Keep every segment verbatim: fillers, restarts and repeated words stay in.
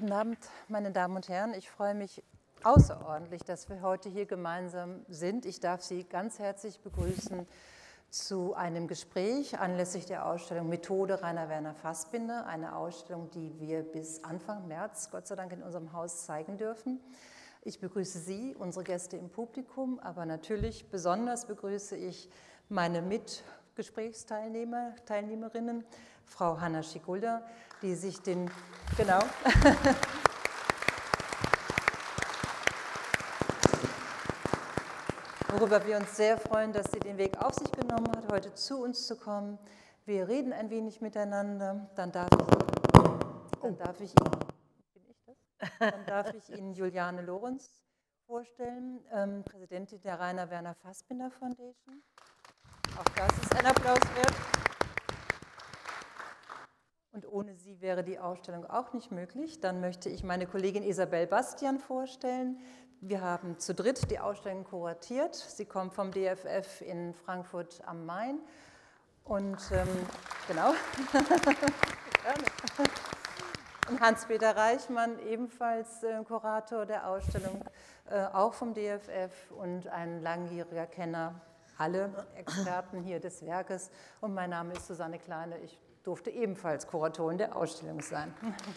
Guten Abend, meine Damen und Herren. Ich freue mich außerordentlich, dass wir heute hier gemeinsam sind. Ich darf Sie ganz herzlich begrüßen zu einem Gespräch anlässlich der Ausstellung Methode Rainer Werner Fassbinder, eine Ausstellung, die wir bis Anfang März, Gott sei Dank, in unserem Haus zeigen dürfen. Ich begrüße Sie, unsere Gäste im Publikum, aber natürlich besonders begrüße ich meine Mitgesprächsteilnehmer, Teilnehmerinnen, Frau Hanna Schigulda, die sich den, genau, worüber wir uns sehr freuen, dass sie den Weg auf sich genommen hat, heute zu uns zu kommen. Wir reden ein wenig miteinander, dann darf ich, dann darf ich Ihnen, bin ich das? Dann darf ich Ihnen Juliane Lorenz vorstellen, ähm, Präsidentin der Rainer Werner Fassbinder Foundation. Auch das ist ein Applaus wert. Und ohne sie wäre die Ausstellung auch nicht möglich. Dann möchte ich meine Kollegin Isabel Bastian vorstellen. Wir haben zu dritt die Ausstellung kuratiert. Sie kommt vom D F F in Frankfurt am Main. Und ähm, genau. Und Hans-Peter Reichmann, ebenfalls äh, Kurator der Ausstellung, äh, auch vom D F F und ein langjähriger Kenner, alle Experten hier des Werkes. Und mein Name ist Susanne Kleine. Ich durfte ebenfalls Kuratorin der Ausstellung sein.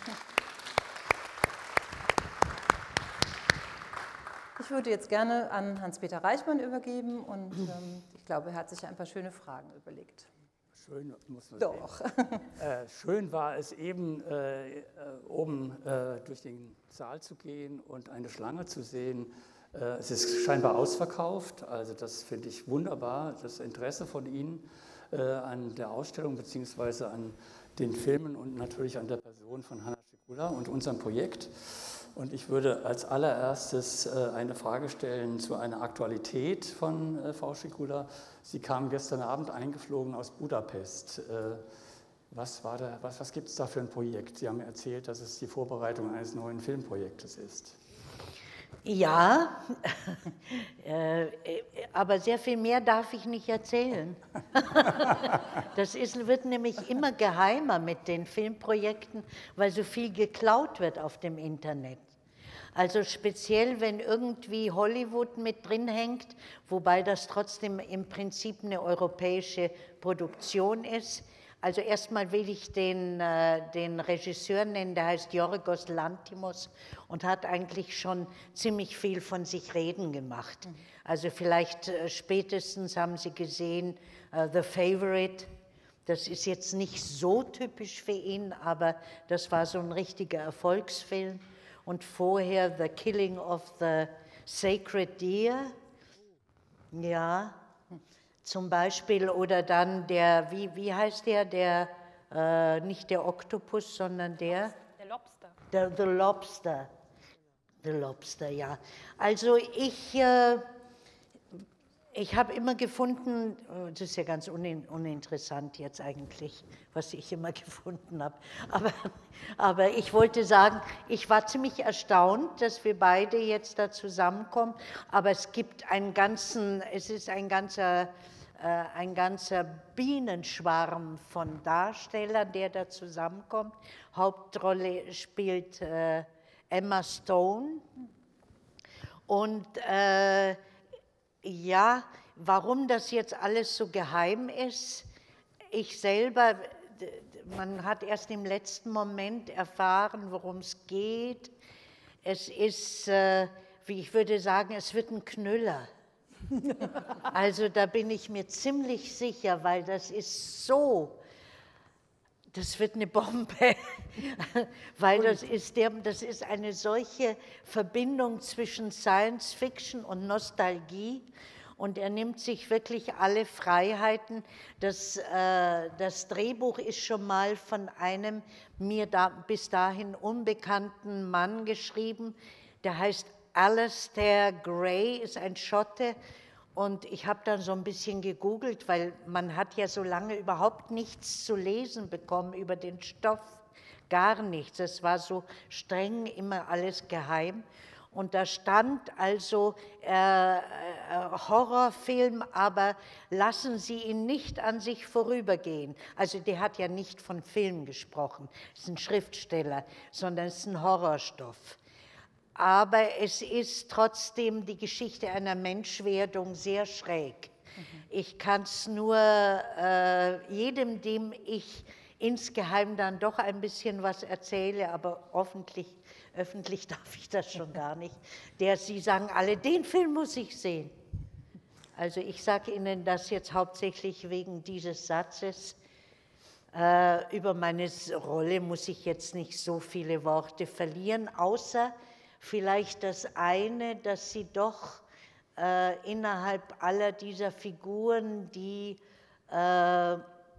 Ich würde jetzt gerne an Hans-Peter Reichmann übergeben und ähm, ich glaube, er hat sich ein paar schöne Fragen überlegt. Schön, muss man Doch. Äh, schön war es eben, äh, oben äh, durch den Saal zu gehen und eine Schlange zu sehen. Äh, es ist scheinbar ausverkauft, also das finde ich wunderbar, das Interesse von Ihnen äh, an der Ausstellung beziehungsweise an den Filmen und natürlich an der Person von Hanna Schigulda und unserem Projekt. Und ich würde als allererstes äh, eine Frage stellen zu einer Aktualität von äh, Frau Schigulda. Sie kam gestern Abend eingeflogen aus Budapest. Äh, was war da, was, was gibt es da für ein Projekt? Sie haben erzählt, dass es die Vorbereitung eines neuen Filmprojektes ist. Ja, äh, aber sehr viel mehr darf ich nicht erzählen. Das ist, wird nämlich immer geheimer mit den Filmprojekten, weil so viel geklaut wird auf dem Internet. Also speziell, wenn irgendwie Hollywood mit drin hängt, wobei das trotzdem im Prinzip eine europäische Produktion ist. Also erstmal will ich den, äh, den Regisseur nennen, der heißt Yorgos Lanthimos und hat eigentlich schon ziemlich viel von sich reden gemacht. Mhm. Also vielleicht äh, spätestens haben Sie gesehen, uh, The Favorite. Das ist jetzt nicht so typisch für ihn, aber das war so ein richtiger Erfolgsfilm. Und vorher The Killing of the Sacred Deer. Ja. Zum Beispiel, oder dann der, wie, wie heißt der, der, äh, nicht der Oktopus, sondern der? Der Lobster. Der, The Lobster. The Lobster, ja. Also ich, äh, ich habe immer gefunden, das ist ja ganz unin, uninteressant jetzt eigentlich, was ich immer gefunden habe, aber, aber ich wollte sagen, ich war ziemlich erstaunt, dass wir beide jetzt da zusammenkommen, aber es gibt einen ganzen, es ist ein ganzer, ein ganzer Bienenschwarm von Darstellern, der da zusammenkommt. Hauptrolle spielt äh, Emma Stone. Und äh, ja, warum das jetzt alles so geheim ist, ich selber, man hat erst im letzten Moment erfahren, worum es geht. Es ist, äh, wie ich würde sagen, es wird ein Knüller. Also da bin ich mir ziemlich sicher, weil das ist so, das wird eine Bombe, weil das ist, der, das ist eine solche Verbindung zwischen Science Fiction und Nostalgie und er nimmt sich wirklich alle Freiheiten. Das, äh, das Drehbuch ist schon mal von einem mir da, bis dahin unbekannten Mann geschrieben, der heißt Alistair Gray, ist ein Schotte und ich habe dann so ein bisschen gegoogelt, weil man hat ja so lange überhaupt nichts zu lesen bekommen über den Stoff, gar nichts. Es war so streng immer alles geheim und da stand also, äh, Horrorfilm, aber lassen Sie ihn nicht an sich vorübergehen. Also der hat ja nicht von Film gesprochen, ist ein Schriftsteller, sondern es ist ein Horrorstoff. Aber es ist trotzdem die Geschichte einer Menschwerdung sehr schräg. Mhm. Ich kann es nur äh, jedem, dem ich insgeheim dann doch ein bisschen was erzähle, aber öffentlich, öffentlich darf ich das schon gar nicht, der, Sie sagen alle, den Film muss ich sehen. Also ich sage Ihnen das jetzt hauptsächlich wegen dieses Satzes. Äh, über meine Rolle muss ich jetzt nicht so viele Worte verlieren, außer vielleicht das eine, dass sie doch äh, innerhalb aller dieser Figuren, die äh,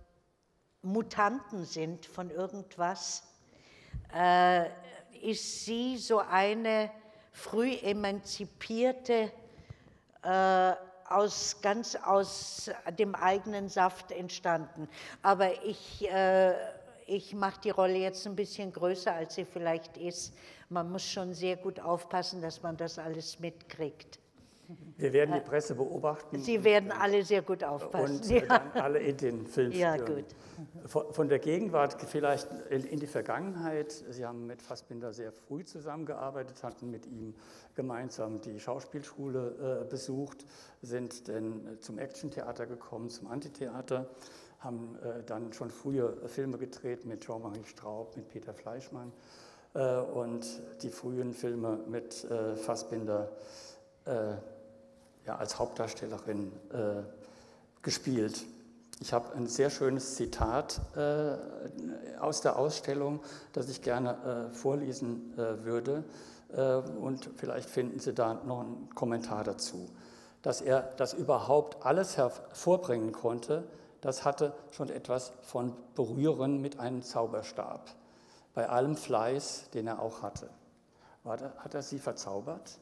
Mutanten sind von irgendwas, äh, ist sie so eine früh emanzipierte, äh, aus, ganz aus dem eigenen Saft entstanden. Aber ich, äh, ich mache die Rolle jetzt ein bisschen größer, als sie vielleicht ist. Man muss schon sehr gut aufpassen, dass man das alles mitkriegt. Wir werden die Presse beobachten. Sie werden alle sehr gut aufpassen. Und ja. dann alle in den Film Ja, spüren. gut. Von, von der Gegenwart vielleicht in, in die Vergangenheit. Sie haben mit Fassbinder sehr früh zusammengearbeitet, hatten mit ihm gemeinsam die Schauspielschule äh, besucht, sind dann zum Actiontheater gekommen, zum Antitheater, haben äh, dann schon frühe Filme gedreht mit Jean-Marie Straub, mit Peter Fleischmann äh, und die frühen Filme mit äh, Fassbinder äh, ja, als Hauptdarstellerin äh, gespielt. Ich habe ein sehr schönes Zitat äh, aus der Ausstellung, das ich gerne äh, vorlesen äh, würde. Äh, und vielleicht finden Sie da noch einen Kommentar dazu. Dass er das überhaupt alles hervorbringen konnte, das hatte schon etwas von Berühren mit einem Zauberstab. Bei allem Fleiß, den er auch hatte. War da, hat er Sie verzaubert?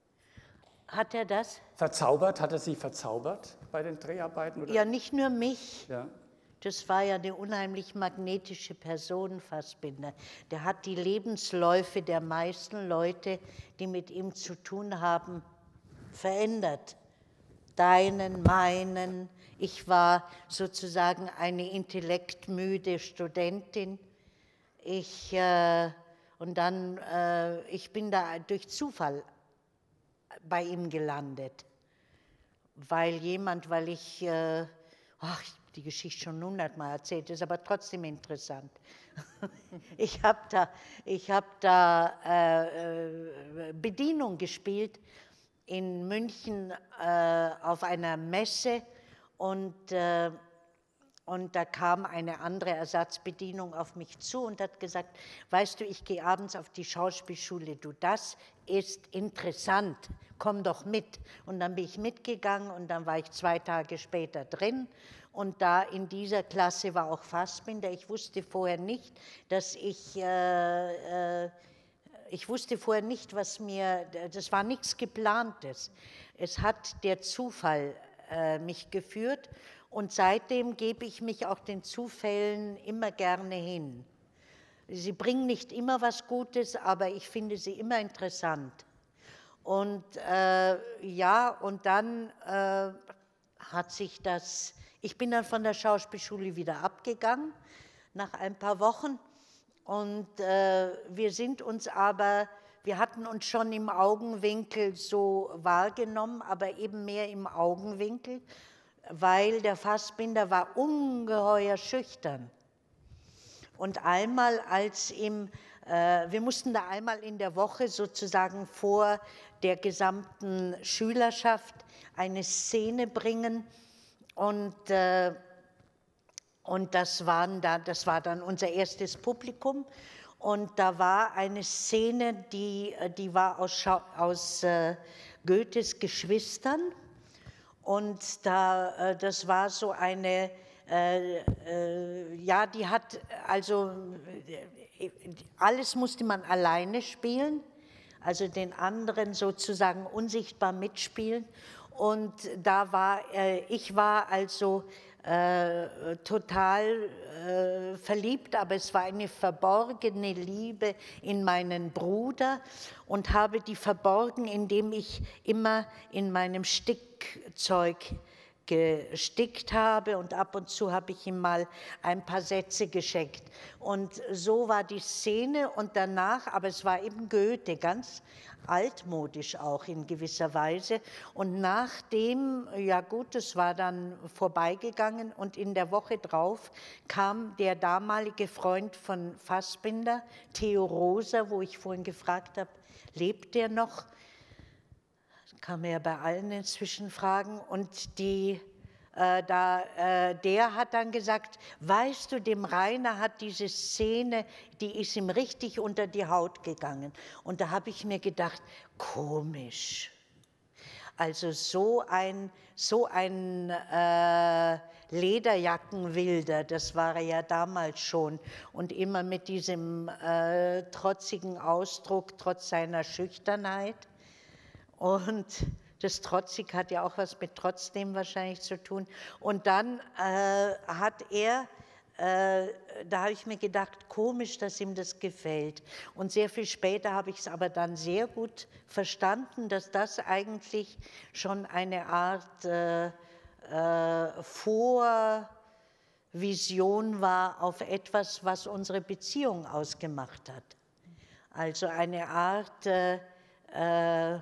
Hat er das? Verzaubert? Hat er Sie verzaubert bei den Dreharbeiten? Oder? Ja, nicht nur mich. Ja. Das war ja eine unheimlich magnetische Person, Fassbinder. Der hat die Lebensläufe der meisten Leute, die mit ihm zu tun haben, verändert. Deinen, meinen. Ich war sozusagen eine intellektmüde Studentin. Ich, äh, und dann, äh, ich bin da durch Zufall bei ihm gelandet, weil jemand, weil ich, äh, ach, die Geschichte schon hundertmal erzählt, ist aber trotzdem interessant. Ich habe da, ich hab da äh, Bedienung gespielt in München äh, auf einer Messe und, äh, und da kam eine andere Ersatzbedienung auf mich zu und hat gesagt, weißt du, ich gehe abends auf die Schauspielschule, du, das ist interessant, komm doch mit. Und dann bin ich mitgegangen und dann war ich zwei Tage später drin und da in dieser Klasse war auch Fassbinder. Ich wusste vorher nicht, dass ich, äh, äh, ich wusste vorher nicht, was mir, das war nichts Geplantes. Es hat der Zufall äh, mich geführt und seitdem gebe ich mich auch den Zufällen immer gerne hin. Sie bringen nicht immer was Gutes, aber ich finde sie immer interessant. Und äh, ja, und dann äh, hat sich das, ich bin dann von der Schauspielschule wieder abgegangen, nach ein paar Wochen. Und äh, wir sind uns aber, wir hatten uns schon im Augenwinkel so wahrgenommen, aber eben mehr im Augenwinkel, weil der Fassbinder war ungeheuer schüchtern. Und einmal als ihm, äh, wir mussten da einmal in der Woche sozusagen vor der gesamten Schülerschaft eine Szene bringen und, äh, und das, waren da, das war dann unser erstes Publikum und da war eine Szene, die, die war aus, Schau aus äh, Goethes Geschwistern und da, äh, das war so eine, äh, äh, ja, die hat, also äh, alles musste man alleine spielen, also den anderen sozusagen unsichtbar mitspielen. Und da war, äh, ich war also äh, total äh, verliebt, aber es war eine verborgene Liebe in meinen Bruder und habe die verborgen, indem ich immer in meinem Stickzeug gestickt habe und ab und zu habe ich ihm mal ein paar Sätze geschenkt. Und so war die Szene und danach, aber es war eben Goethe, ganz altmodisch auch in gewisser Weise. Und nachdem, ja gut, es war dann vorbeigegangen und in der Woche drauf kam der damalige Freund von Fassbinder, Theo Rosa, wo ich vorhin gefragt habe, lebt der noch? Kann man ja bei allen inzwischen fragen. Und die, äh, da, äh, der hat dann gesagt, weißt du, dem Rainer hat diese Szene, die ist ihm richtig unter die Haut gegangen. Und da habe ich mir gedacht, komisch. Also so ein, so ein äh, Lederjackenwilder, das war er ja damals schon. Und immer mit diesem äh, trotzigen Ausdruck, trotz seiner Schüchternheit. Und das Trotzig hat ja auch was mit trotzdem wahrscheinlich zu tun. Und dann äh, hat er, äh, da habe ich mir gedacht, komisch, dass ihm das gefällt. Und sehr viel später habe ich es aber dann sehr gut verstanden, dass das eigentlich schon eine Art äh, äh, Vorvision war auf etwas, was unsere Beziehung ausgemacht hat. Also eine Art... Äh, äh,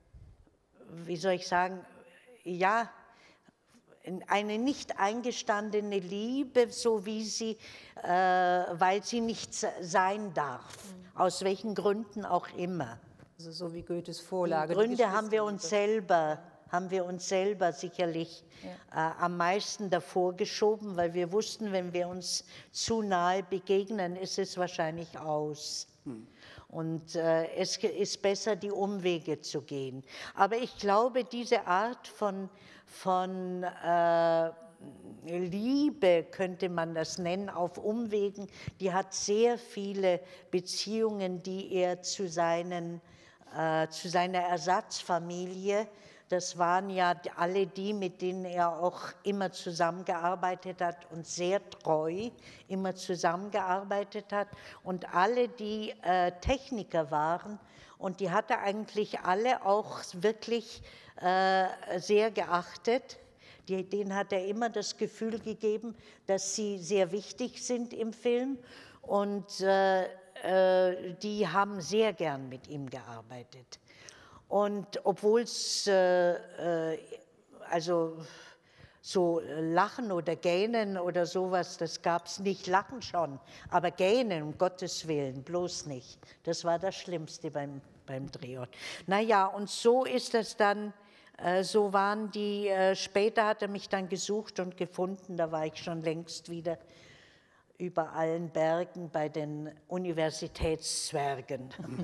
wie soll ich sagen, ja, eine nicht eingestandene Liebe, so wie sie, äh, weil sie nicht sein darf, mhm. aus welchen Gründen auch immer. Also so wie Goethes Vorlage. Die Gründe haben wir uns selber, haben wir uns selber sicherlich ja. äh, am meisten davor geschoben, weil wir wussten, wenn wir uns zu nahe begegnen, ist es wahrscheinlich aus. Mhm. Und äh, es ist besser, die Umwege zu gehen. Aber ich glaube, diese Art von, von äh, Liebe, könnte man das nennen, auf Umwegen, die hat sehr viele Beziehungen, die er zu, seinen, äh, zu seiner Ersatzfamilie, das waren ja alle die, mit denen er auch immer zusammengearbeitet hat und sehr treu immer zusammengearbeitet hat. Und alle, die äh, Techniker waren, und die hat er eigentlich alle auch wirklich äh, sehr geachtet. Die, denen hat er immer das Gefühl gegeben, dass sie sehr wichtig sind im Film. Und äh, äh, die haben sehr gern mit ihm gearbeitet. Und obwohl es, äh, äh, also so Lachen oder Gähnen oder sowas, das gab es nicht, Lachen schon, aber Gähnen, um Gottes Willen, bloß nicht. Das war das Schlimmste beim, beim Drehort. Naja, und so ist das dann, äh, so waren die, äh, später hat er mich dann gesucht und gefunden, da war ich schon längst wieder über allen Bergen bei den Universitätszwergen.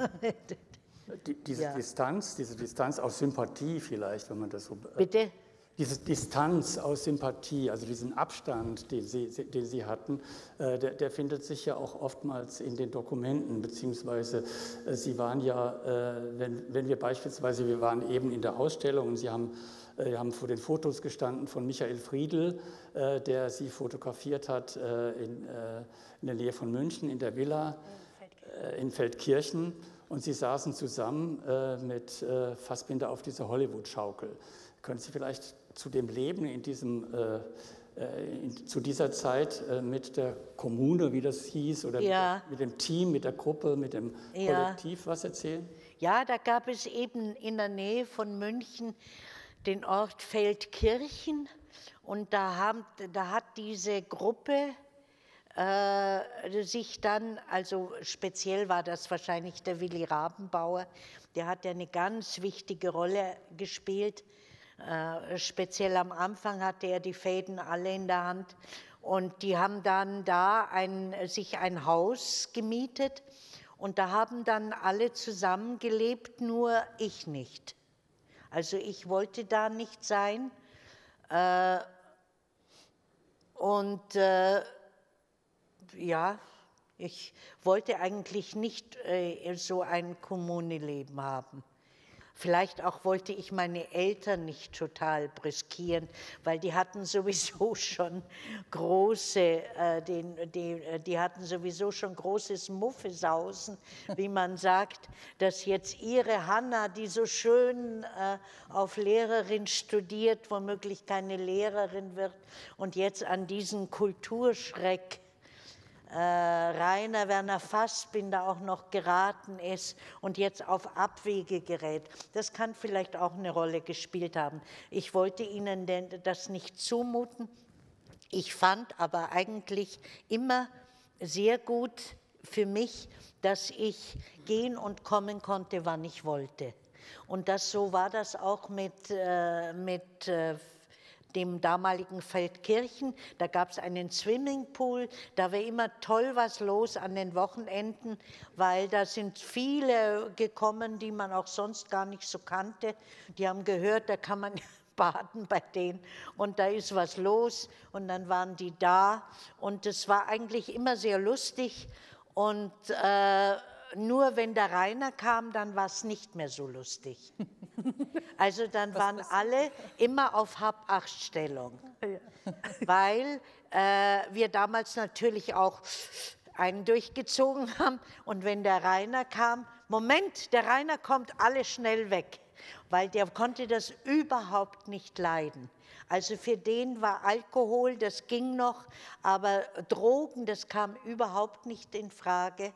Die, diese ja. Distanz, diese Distanz aus Sympathie vielleicht, wenn man das so... Bitte? Diese Distanz aus Sympathie, also diesen Abstand, den Sie, den Sie hatten, äh, der, der findet sich ja auch oftmals in den Dokumenten, beziehungsweise äh, Sie waren ja, äh, wenn, wenn wir beispielsweise, wir waren eben in der Ausstellung und Sie haben, äh, haben vor den Fotos gestanden von Michael Friedl, äh, der Sie fotografiert hat äh, in, äh, in der Nähe von München, in der Villa äh, in Feldkirchen. Und Sie saßen zusammen äh, mit äh, Fassbinder auf dieser Hollywood-Schaukel. Können Sie vielleicht zu dem Leben in diesem, äh, in, zu dieser Zeit äh, mit der Kommune, wie das hieß, oder ja. mit, der, mit dem Team, mit der Gruppe, mit dem ja. Kollektiv was erzählen? Ja, da gab es eben in der Nähe von München den Ort Feldkirchen. Und da, haben, da hat diese Gruppe Äh, sich dann, also speziell war das wahrscheinlich der Willi Rabenbauer, der hat ja eine ganz wichtige Rolle gespielt. Äh, speziell am Anfang hatte er die Fäden alle in der Hand. Und die haben dann da ein, sich ein Haus gemietet und da haben dann alle zusammengelebt, nur ich nicht. Also ich wollte da nicht sein. Äh, und äh, ja, ich wollte eigentlich nicht äh, so ein Kommuneleben haben. Vielleicht auch wollte ich meine Eltern nicht total brüskieren, weil die hatten sowieso schon große, äh, den, die, die hatten sowieso schon großes Muffesausen, wie man sagt, dass jetzt ihre Hanna, die so schön äh, auf Lehrerin studiert, womöglich keine Lehrerin wird und jetzt an diesen Kulturschreck Äh, Rainer Werner Fassbinder auch noch geraten ist und jetzt auf Abwege gerät. Das kann vielleicht auch eine Rolle gespielt haben. Ich wollte Ihnen denn das nicht zumuten. Ich fand aber eigentlich immer sehr gut für mich, dass ich gehen und kommen konnte, wann ich wollte. Und das, so war das auch mit, äh, mit äh, dem damaligen Feldkirchen. Da gab es einen Swimmingpool, da war immer toll was los an den Wochenenden, weil da sind viele gekommen, die man auch sonst gar nicht so kannte. Die haben gehört, da kann man baden bei denen und da ist was los und dann waren die da und es war eigentlich immer sehr lustig und äh, nur wenn der Rainer kam, dann war es nicht mehr so lustig. Also dann waren alle immer auf Hab-Acht-Stellung, weil äh, wir damals natürlich auch einen durchgezogen haben und wenn der Rainer kam, Moment, der Rainer kommt, alle schnell weg, weil der konnte das überhaupt nicht leiden. Also für den war Alkohol, das ging noch, aber Drogen, das kam überhaupt nicht in Frage.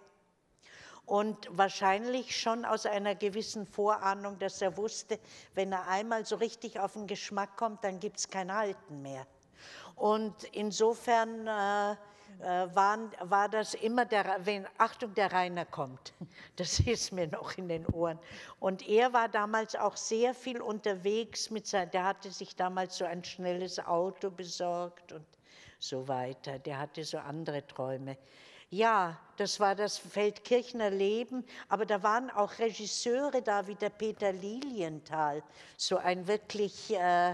Und wahrscheinlich schon aus einer gewissen Vorahnung, dass er wusste, wenn er einmal so richtig auf den Geschmack kommt, dann gibt es kein Halten mehr. Und insofern äh, äh, waren, war das immer, der, wenn, Achtung, der Rainer kommt, das ist mir noch in den Ohren. Und er war damals auch sehr viel unterwegs, mit sein, der hatte sich damals so ein schnelles Auto besorgt und so weiter, der hatte so andere Träume. Ja, das war das Feldkirchner Leben, aber da waren auch Regisseure da, wie der Peter Lilienthal, so ein wirklich äh,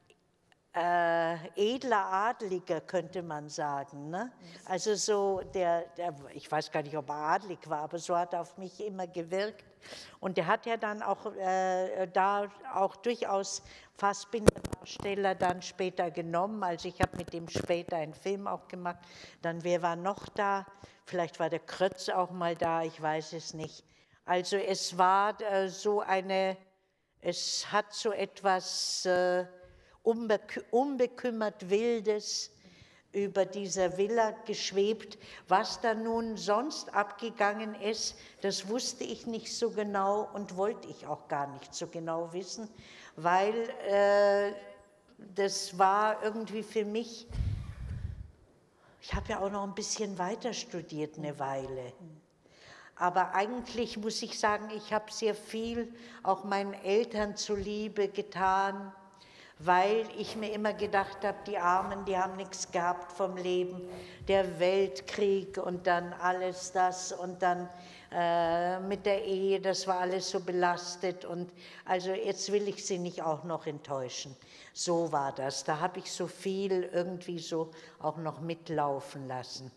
äh, edler Adliger, könnte man sagen. Ne? Also so, der, der, ich weiß gar nicht, ob er adlig war, aber so hat er auf mich immer gewirkt. Und der hat ja dann auch äh, da auch durchaus Fassbinder-Darsteller dann später genommen. Also ich habe mit dem später einen Film auch gemacht. Dann, wer war noch da? Vielleicht war der Krötz auch mal da, ich weiß es nicht. Also es war äh, so eine, es hat so etwas äh, unbekü unbekümmert Wildes über dieser Villa geschwebt. Was da nun sonst abgegangen ist, das wusste ich nicht so genau und wollte ich auch gar nicht so genau wissen, weil äh, das war irgendwie für mich, ich habe ja auch noch ein bisschen weiter studiert eine Weile. Aber eigentlich muss ich sagen, ich habe sehr viel auch meinen Eltern zuliebe getan, weil ich mir immer gedacht habe, die Armen, die haben nichts gehabt vom Leben, der Weltkrieg und dann alles das und dann äh, mit der Ehe, das war alles so belastet und also jetzt will ich sie nicht auch noch enttäuschen. So war das, da habe ich so viel irgendwie so auch noch mitlaufen lassen.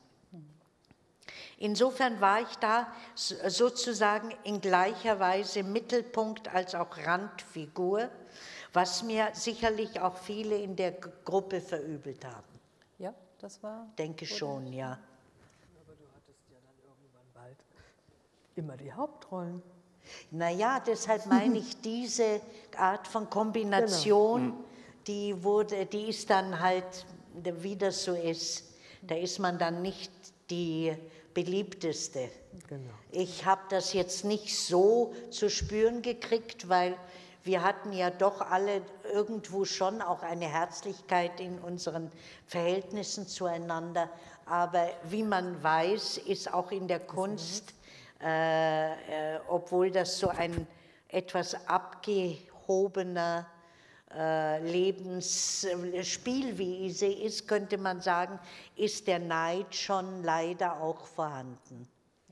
Insofern war ich da sozusagen in gleicher Weise Mittelpunkt als auch Randfigur, was mir sicherlich auch viele in der Gruppe verübelt haben. Ja, das war... Denke schon, ja. Aber du hattest ja dann irgendwann bald immer die Hauptrollen. Naja, deshalb meine ich diese Art von Kombination, genau. die, wurde, die ist dann halt, wie das so ist, da ist man dann nicht die beliebteste. Genau. Ich habe das jetzt nicht so zu spüren gekriegt, weil wir hatten ja doch alle irgendwo schon auch eine Herzlichkeit in unseren Verhältnissen zueinander. Aber wie man weiß, ist auch in der Kunst, äh, äh, obwohl das so ein etwas abgehobener äh, Lebensspiel wie sie ist, könnte man sagen, ist der Neid schon leider auch vorhanden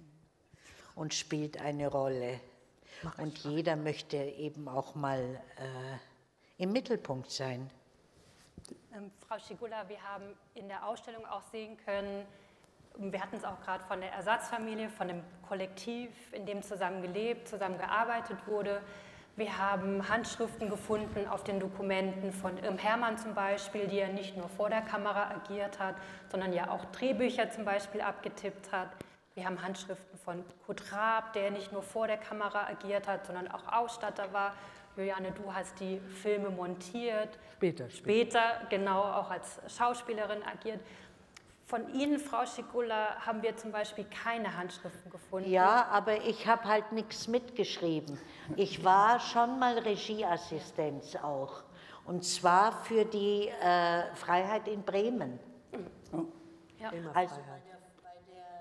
und spielt eine Rolle. Und jeder möchte eben auch mal äh, im Mittelpunkt sein. Ähm, Frau Schigula, wir haben in der Ausstellung auch sehen können, wir hatten es auch gerade von der Ersatzfamilie, von dem Kollektiv, in dem zusammen gelebt, zusammen gearbeitet wurde. Wir haben Handschriften gefunden auf den Dokumenten von Irm Hermann zum Beispiel, die ja nicht nur vor der Kamera agiert hat, sondern ja auch Drehbücher zum Beispiel abgetippt hat. Wir haben Handschriften von Kurt Raab, der nicht nur vor der Kamera agiert hat, sondern auch Ausstatter war. Juliane, du hast die Filme montiert. Später. Später, genau, auch als Schauspielerin agiert. Von Ihnen, Frau Schigula, haben wir zum Beispiel keine Handschriften gefunden. Ja, aber ich habe halt nichts mitgeschrieben. Ich war schon mal Regieassistenz auch. Und zwar für die äh, Freiheit in Bremen. Oh. Ja. Also bei der, bei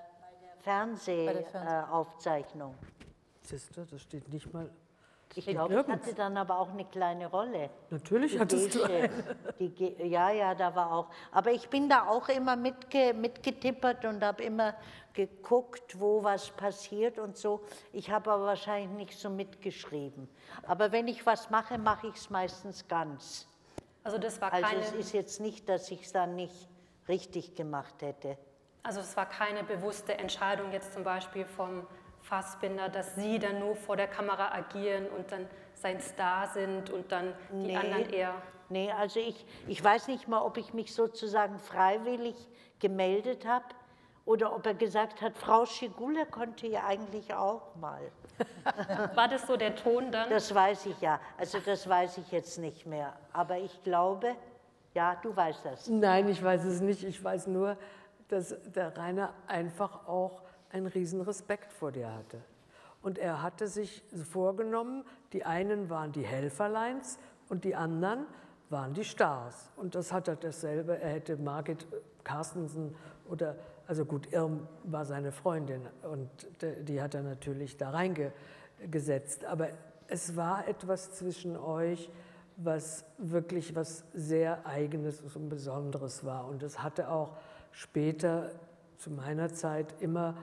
der, bei der Fernsehaufzeichnung. Siehst du, das steht nicht mal. Ich glaube, ich hatte dann aber auch eine kleine Rolle. Natürlich Die hattest du eine. Die Ge ja, ja, da war auch. Aber ich bin da auch immer mitge mitgetippert und habe immer geguckt, wo was passiert und so. Ich habe aber wahrscheinlich nicht so mitgeschrieben. Aber wenn ich was mache, mache ich es meistens ganz. Also das war Also keine, es ist jetzt nicht, dass ich es dann nicht richtig gemacht hätte. also es war keine bewusste Entscheidung jetzt zum Beispiel vom Fassbinder, dass Sie dann nur vor der Kamera agieren und dann sein Star sind und dann die Nee. anderen eher... Nee, also ich, ich weiß nicht mal, ob ich mich sozusagen freiwillig gemeldet habe oder ob er gesagt hat, Frau Schigula konnte ja eigentlich auch mal. War das so der Ton dann? Das weiß ich ja. Also das weiß ich jetzt nicht mehr. Aber ich glaube, ja, du weißt das. Nein, ich weiß es nicht. Ich weiß nur, dass der Rainer einfach auch einen riesen Respekt vor dir hatte. Und er hatte sich vorgenommen, die einen waren die Helferleins und die anderen waren die Stars. Und das hat er dasselbe, er hätte Margit Carstensen oder, also gut, Irm war seine Freundin und die hat er natürlich da reingesetzt. Aber es war etwas zwischen euch, was wirklich was sehr Eigenes und Besonderes war. Und es hatte auch später, zu meiner Zeit, immer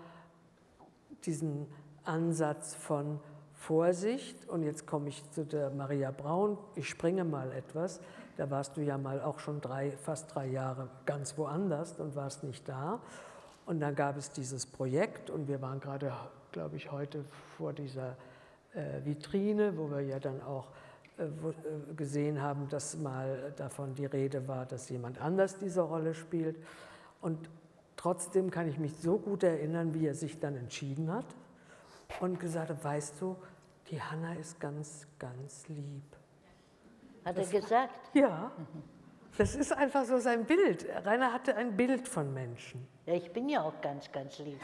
diesen Ansatz von Vorsicht. Und jetzt komme ich zu der Maria Braun. Ich springe mal etwas. Da warst du ja mal auch schon drei, fast drei Jahre ganz woanders und warst nicht da. Und dann gab es dieses Projekt und wir waren gerade, glaube ich, heute vor dieser äh, Vitrine, wo wir ja dann auch äh, wo, äh, gesehen haben, dass mal davon die Rede war, dass jemand anders diese Rolle spielt. Und trotzdem kann ich mich so gut erinnern, wie er sich dann entschieden hat und gesagt hat, weißt du, die Hanna ist ganz, ganz lieb. Hat er gesagt? Ja, das ist einfach so sein Bild. Rainer hatte ein Bild von Menschen. Ja, ich bin ja auch ganz, ganz lieb.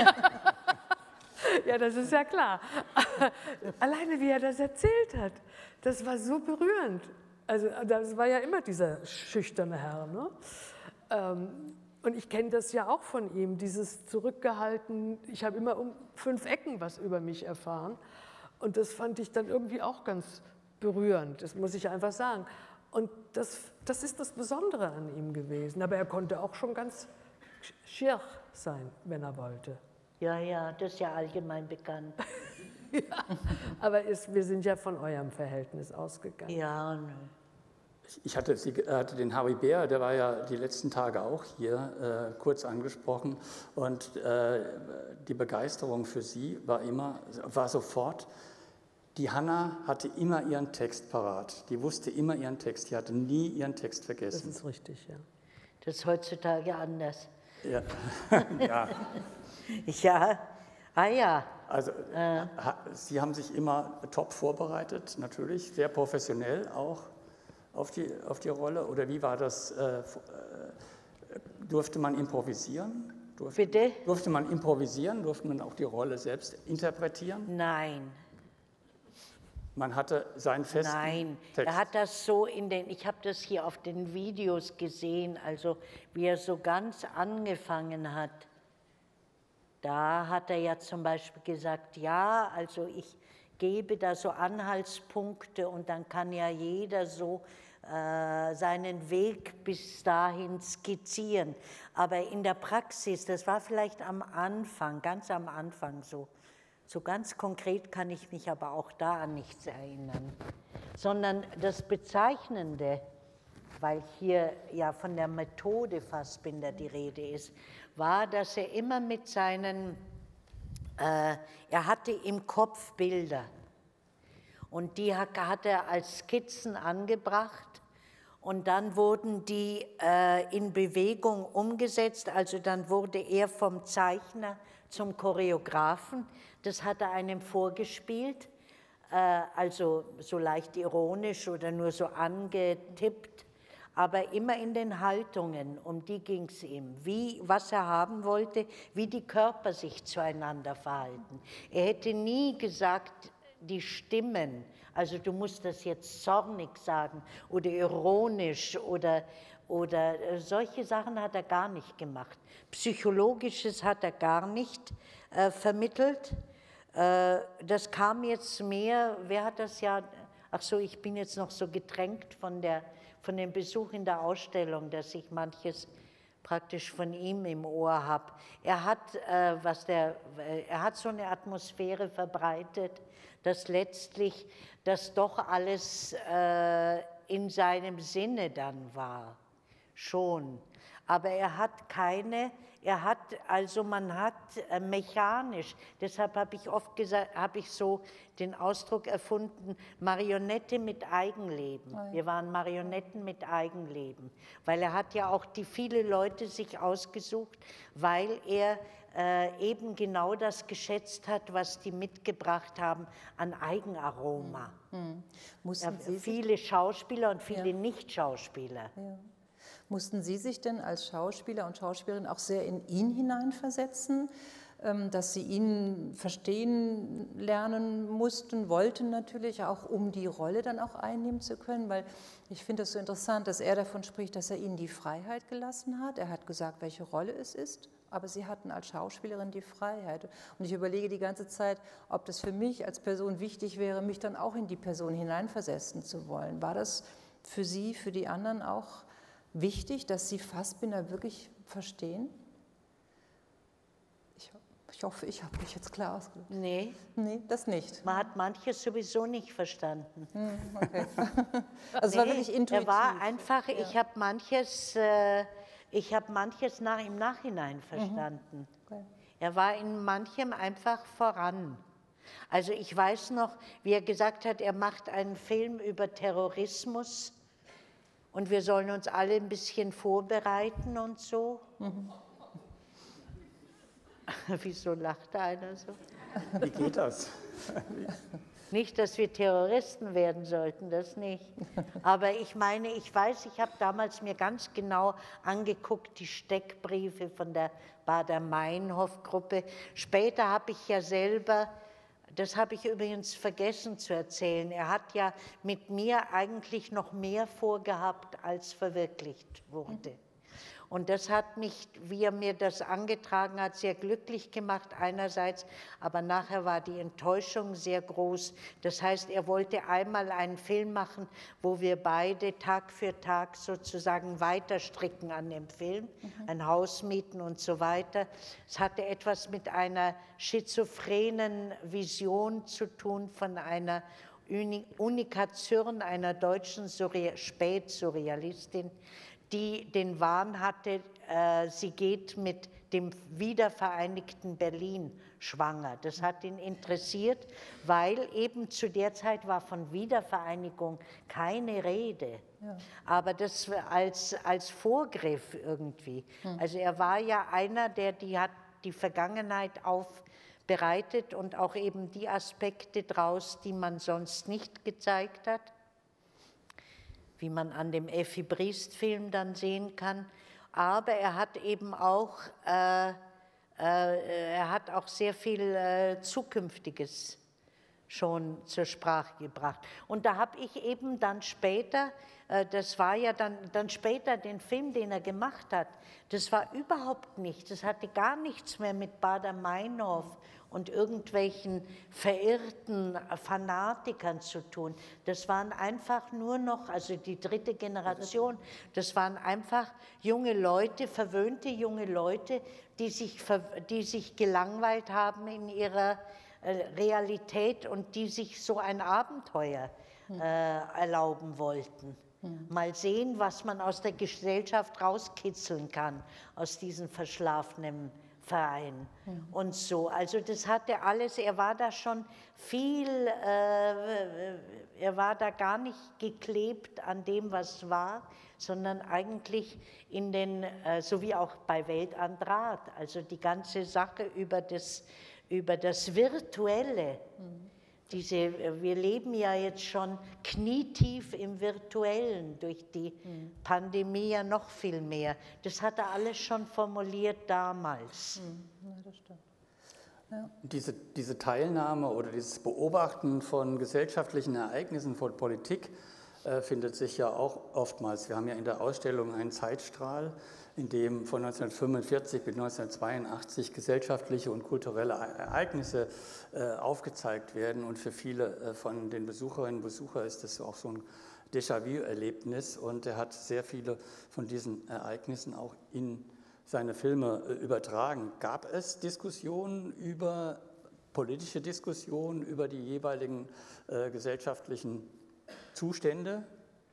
Ja, das ist ja klar. Alleine, wie er das erzählt hat, das war so berührend. Also das war ja immer dieser schüchterne Herr, ne? Ähm, Und ich kenne das ja auch von ihm, dieses Zurückgehalten. Ich habe immer um fünf Ecken was über mich erfahren. Und das fand ich dann irgendwie auch ganz berührend, das muss ich einfach sagen. Und das, das ist das Besondere an ihm gewesen. Aber er konnte auch schon ganz schier sein, wenn er wollte. Ja, ja, das ist ja allgemein bekannt. Ja, aber ist, wir sind ja von eurem Verhältnis ausgegangen. Ja, ne. Ich hatte, Sie hatte den Harry Beer, der war ja die letzten Tage auch hier, äh, kurz angesprochen. Und äh, die Begeisterung für Sie war immer, war sofort, die Hanna hatte immer ihren Text parat. Die wusste immer ihren Text, die hatte nie ihren Text vergessen. Das ist richtig, ja. Das ist heutzutage anders. Ja. Ja. Ja, ah ja. Also äh. Sie haben sich immer top vorbereitet, natürlich, sehr professionell auch. Auf die, auf die Rolle? Oder wie war das? Äh, äh, durfte man improvisieren? Durfte, Bitte? Durfte man improvisieren? Durfte man auch die Rolle selbst interpretieren? Nein. Man hatte seinen festen Nein, Text. er hat das so in den, ich habe das hier auf den Videos gesehen, also wie er so ganz angefangen hat. Da hat er ja zum Beispiel gesagt, ja, also ich gebe da so Anhaltspunkte und dann kann ja jeder so äh, seinen Weg bis dahin skizzieren. Aber in der Praxis, das war vielleicht am Anfang, ganz am Anfang so, so ganz konkret kann ich mich aber auch da an nichts erinnern. Sondern das Bezeichnende, weil hier ja von der Methode Fassbinder die Rede ist, war, dass er immer mit seinen, äh, er hatte im Kopf Bilder. Und die hat, hat er als Skizzen angebracht. Und dann wurden die äh, in Bewegung umgesetzt. Also dann wurde er vom Zeichner zum Choreografen. Das hat er einem vorgespielt, äh, also so leicht ironisch oder nur so angetippt, aber immer in den Haltungen, um die ging es ihm. Wie, was er haben wollte, wie die Körper sich zueinander verhalten. Er hätte nie gesagt, die Stimmen, also du musst das jetzt zornig sagen oder ironisch oder, oder solche Sachen hat er gar nicht gemacht. Psychologisches hat er gar nicht äh, vermittelt. Äh, das kam jetzt mehr, wer hat das ja, ach so, ich bin jetzt noch so gedrängt von, der, von dem Besuch in der Ausstellung, dass ich manches praktisch von ihm im Ohr habe. Er hat, äh, was der, er hat so eine Atmosphäre verbreitet, dass letztlich das doch alles äh, in seinem Sinne dann war, schon. Aber er hat keine, er hat, also man hat äh, mechanisch, deshalb habe ich oft gesagt, habe ich so den Ausdruck erfunden, Marionette mit Eigenleben. Oh ja. Wir waren Marionetten mit Eigenleben, weil er hat ja auch die viele Leute sich ausgesucht, weil er äh, eben genau das geschätzt hat, was die mitgebracht haben an Eigenaroma. Hm. Mussten ja, Sie viele Schauspieler und viele ja. Nicht-Schauspieler. Ja. Mussten Sie sich denn als Schauspieler und Schauspielerin auch sehr in ihn hineinversetzen, dass Sie ihn verstehen lernen mussten, wollten natürlich auch, um die Rolle dann auch einnehmen zu können? Weil ich finde es so interessant, dass er davon spricht, dass er Ihnen die Freiheit gelassen hat. Er hat gesagt, welche Rolle es ist, aber Sie hatten als Schauspielerin die Freiheit. Und ich überlege die ganze Zeit, ob das für mich als Person wichtig wäre, mich dann auch in die Person hineinversetzen zu wollen. War das für Sie, für die anderen auch wichtig, dass Sie Fassbinder wirklich verstehen? Ich, ich hoffe, ich habe mich jetzt klar ausgedrückt. Nee. Nee, das nicht. Man hat manches sowieso nicht verstanden. Hm, okay. Also es nee, war wirklich intuitiv. Er war einfach, ja. ich habe manches, äh, ich habe manches nach, im Nachhinein verstanden. Mhm. Okay. Er war in manchem einfach voran. Also ich weiß noch, wie er gesagt hat, er macht einen Film über Terrorismus. Und wir sollen uns alle ein bisschen vorbereiten und so. Mhm. Wieso lacht einer so? Wie geht das? Nicht, dass wir Terroristen werden sollten, das nicht. Aber ich meine, ich weiß, ich habe damals mir ganz genau angeguckt, die Steckbriefe von der Baader-Meinhof-Gruppe. Später habe ich ja selber... Das habe ich übrigens vergessen zu erzählen. Er hat ja mit mir eigentlich noch mehr vorgehabt, als verwirklicht wurde. Und das hat mich, wie er mir das angetragen hat, sehr glücklich gemacht einerseits, aber nachher war die Enttäuschung sehr groß. Das heißt, er wollte einmal einen Film machen, wo wir beide Tag für Tag sozusagen weiter stricken an dem Film, mhm. ein Haus mieten und so weiter. Es hatte etwas mit einer schizophrenen Vision zu tun von einer Unika Zürn, einer deutschen Spätsurrealistin, die den Wahn hatte, äh, sie geht mit dem wiedervereinigten Berlin schwanger. Das hat ihn interessiert, weil eben zu der Zeit war von Wiedervereinigung keine Rede. Ja. Aber das als, als Vorgriff irgendwie. Hm. Also er war ja einer, der die hat die Vergangenheit aufbereitet und auch eben die Aspekte draus, die man sonst nicht gezeigt hat, wie man an dem Effi Briest-Film dann sehen kann. Aber er hat eben auch, äh, äh, er hat auch sehr viel äh, Zukünftiges schon zur Sprache gebracht. Und da habe ich eben dann später, äh, das war ja dann, dann später den Film, den er gemacht hat, das war überhaupt nichts, das hatte gar nichts mehr mit Baader-Meinhof und irgendwelchen verirrten Fanatikern zu tun. Das waren einfach nur noch, also die dritte Generation, das waren einfach junge Leute, verwöhnte junge Leute, die sich, die sich gelangweilt haben in ihrer Realität und die sich so ein Abenteuer äh, erlauben wollten. Hm. Mal sehen, was man aus der Gesellschaft rauskitzeln kann, aus diesen verschlafenen Verein und so. Also das hatte alles, er war da schon viel, äh, er war da gar nicht geklebt an dem, was war, sondern eigentlich in den, äh, so wie auch bei Welt an Draht, also die ganze Sache über das, über das Virtuelle. Mhm. Diese, wir leben ja jetzt schon knietief im Virtuellen, durch die mhm. Pandemie ja noch viel mehr. Das hat er alles schon formuliert damals. Mhm. Ja, das stimmt. Ja. Diese, diese Teilnahme oder dieses Beobachten von gesellschaftlichen Ereignissen, von Politik, äh, findet sich ja auch oftmals. Wir haben ja in der Ausstellung einen Zeitstrahl, in dem von neunzehnhundertfünfundvierzig bis neunzehnhundertzweiundachtzig gesellschaftliche und kulturelle Ereignisse äh, aufgezeigt werden. Und für viele äh, von den Besucherinnen und Besuchern ist das auch so ein Déjà-vu-Erlebnis. Und er hat sehr viele von diesen Ereignissen auch in seine Filme äh, übertragen. Gab es Diskussionen über, politische Diskussionen über die jeweiligen äh, gesellschaftlichen Zustände?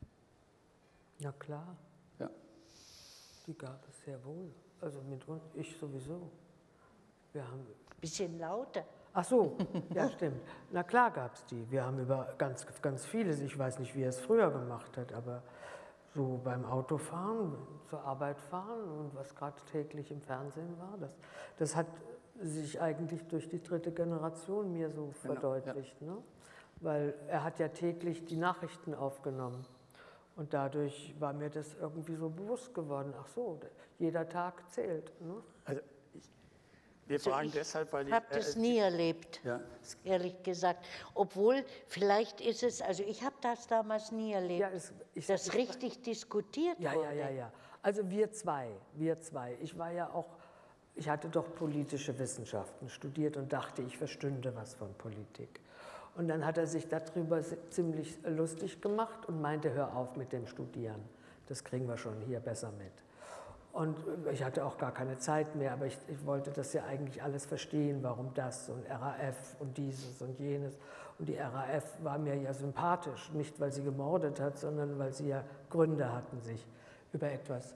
Ja, klar. Ja. Die gab es sehr wohl. Also mit uns, ich sowieso. Wir haben. Bisschen lauter. Ach so, ja stimmt. Na klar gab es die. Wir haben über ganz, ganz vieles, ich weiß nicht, wie er es früher gemacht hat, aber so beim Autofahren, zur Arbeit fahren und was gerade täglich im Fernsehen war, das, das hat sich eigentlich durch die dritte Generation mir so genau, verdeutlicht. Ja. Ne? Weil er hat ja täglich die Nachrichten aufgenommen. Und dadurch war mir das irgendwie so bewusst geworden. Ach so, jeder Tag zählt. Ne? Also ich, wir also fragen deshalb, weil ich habe das äh, nie erlebt, ja. ehrlich gesagt. Obwohl, vielleicht ist es, also ich habe das damals nie erlebt, ja, es, ich, dass ich, richtig ich, diskutiert ja, wurde. Ja, ja, ja. Also wir zwei, wir zwei. Ich war ja auch, ich hatte doch politische Wissenschaften studiert und dachte, ich verstünde was von Politik. Und dann hat er sich darüber ziemlich lustig gemacht und meinte, hör auf mit dem Studieren, das kriegen wir schon hier besser mit. Und ich hatte auch gar keine Zeit mehr, aber ich, ich wollte das ja eigentlich alles verstehen, warum das und R A F und dieses und jenes. Und die R A F war mir ja sympathisch, nicht weil sie gemordet hat, sondern weil sie ja Gründe hatten, sich über etwas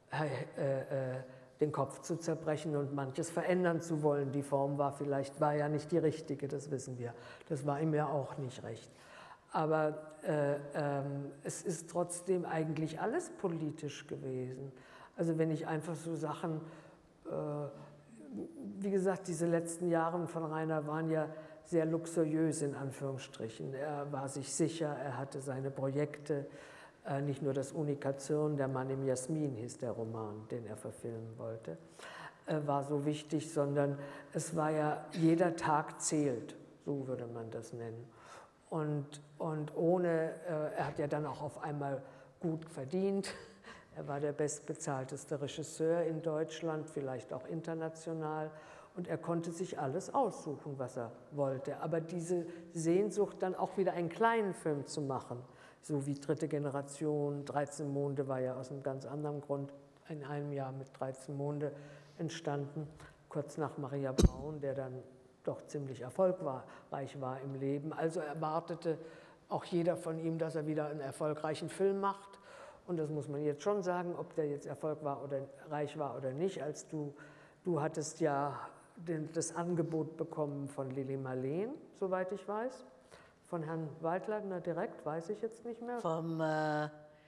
äh, äh, den Kopf zu zerbrechen und manches verändern zu wollen. Die Form war vielleicht, war ja nicht die richtige, das wissen wir. Das war ihm ja auch nicht recht. Aber äh, ähm, es ist trotzdem eigentlich alles politisch gewesen. Also wenn ich einfach so Sachen, äh, wie gesagt, diese letzten Jahre von Rainer waren ja sehr luxuriös in Anführungsstrichen. Er war sich sicher, er hatte seine Projekte. Nicht nur das Unikation, der Mann im Jasmin hieß der Roman, den er verfilmen wollte, war so wichtig, sondern es war ja, jeder Tag zählt, so würde man das nennen. Und, und ohne, er hat ja dann auch auf einmal gut verdient, er war der bestbezahlteste Regisseur in Deutschland, vielleicht auch international, und er konnte sich alles aussuchen, was er wollte. Aber diese Sehnsucht, dann auch wieder einen kleinen Film zu machen, so wie dritte Generation, dreizehn Monde war ja aus einem ganz anderen Grund in einem Jahr mit dreizehn Monde entstanden, kurz nach Maria Braun, der dann doch ziemlich erfolgreich war im Leben. Also erwartete auch jeder von ihm, dass er wieder einen erfolgreichen Film macht. Und das muss man jetzt schon sagen, ob der jetzt Erfolg war oder reich war oder nicht. Als du, du hattest ja den, das Angebot bekommen von Lili Marleen, soweit ich weiß. Von Herrn Waldleitner direkt, weiß ich jetzt nicht mehr. Vom, äh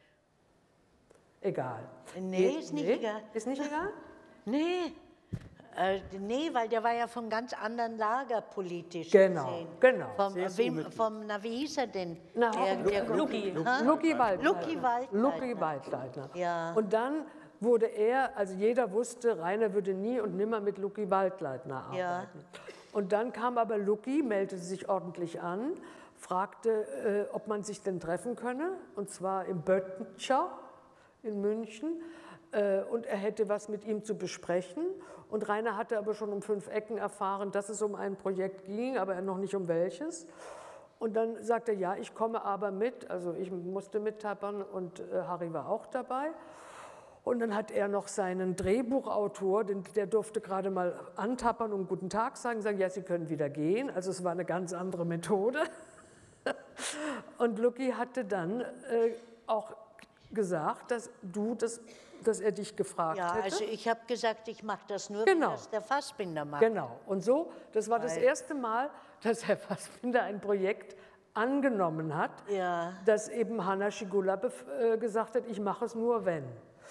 egal. Nee, ist nicht nee? egal. Ist nicht egal? Nee. Äh, nee, weil der war ja vom ganz anderen Lager politisch genau, gesehen. Genau, Vom, wem, vom, na, wie hieß er denn? Na, der, der Lucky. Lucky Waldleitner. Lucky Waldleitner. Lucky Waldleitner. Ja. Und dann wurde er, also jeder wusste, Rainer würde nie und nimmer mit Lucky Waldleitner arbeiten. Ja. Und dann kam aber Lucky, meldete sich ordentlich an, fragte, äh, ob man sich denn treffen könne, und zwar im Böttcher in München, äh, und er hätte was mit ihm zu besprechen. Und Rainer hatte aber schon um fünf Ecken erfahren, dass es um ein Projekt ging, aber noch nicht um welches. Und dann sagte er, ja, ich komme aber mit, also ich musste mittappern und äh, Harry war auch dabei. Und dann hat er noch seinen Drehbuchautor, den, der durfte gerade mal antappern und guten Tag sagen, sagen, ja, Sie können wieder gehen. Also es war eine ganz andere Methode. Und Lucky hatte dann äh, auch gesagt, dass du das, dass er dich gefragt Ja, hätte. also ich habe gesagt, ich mache das nur, Genau. wenn das der Fassbinder macht. Genau. Und so, das war das Weil- erste Mal, dass Herr Fassbinder ein Projekt angenommen hat, Ja. dass eben Hanna Schygulla bef- äh, gesagt hat, ich mache es nur wenn.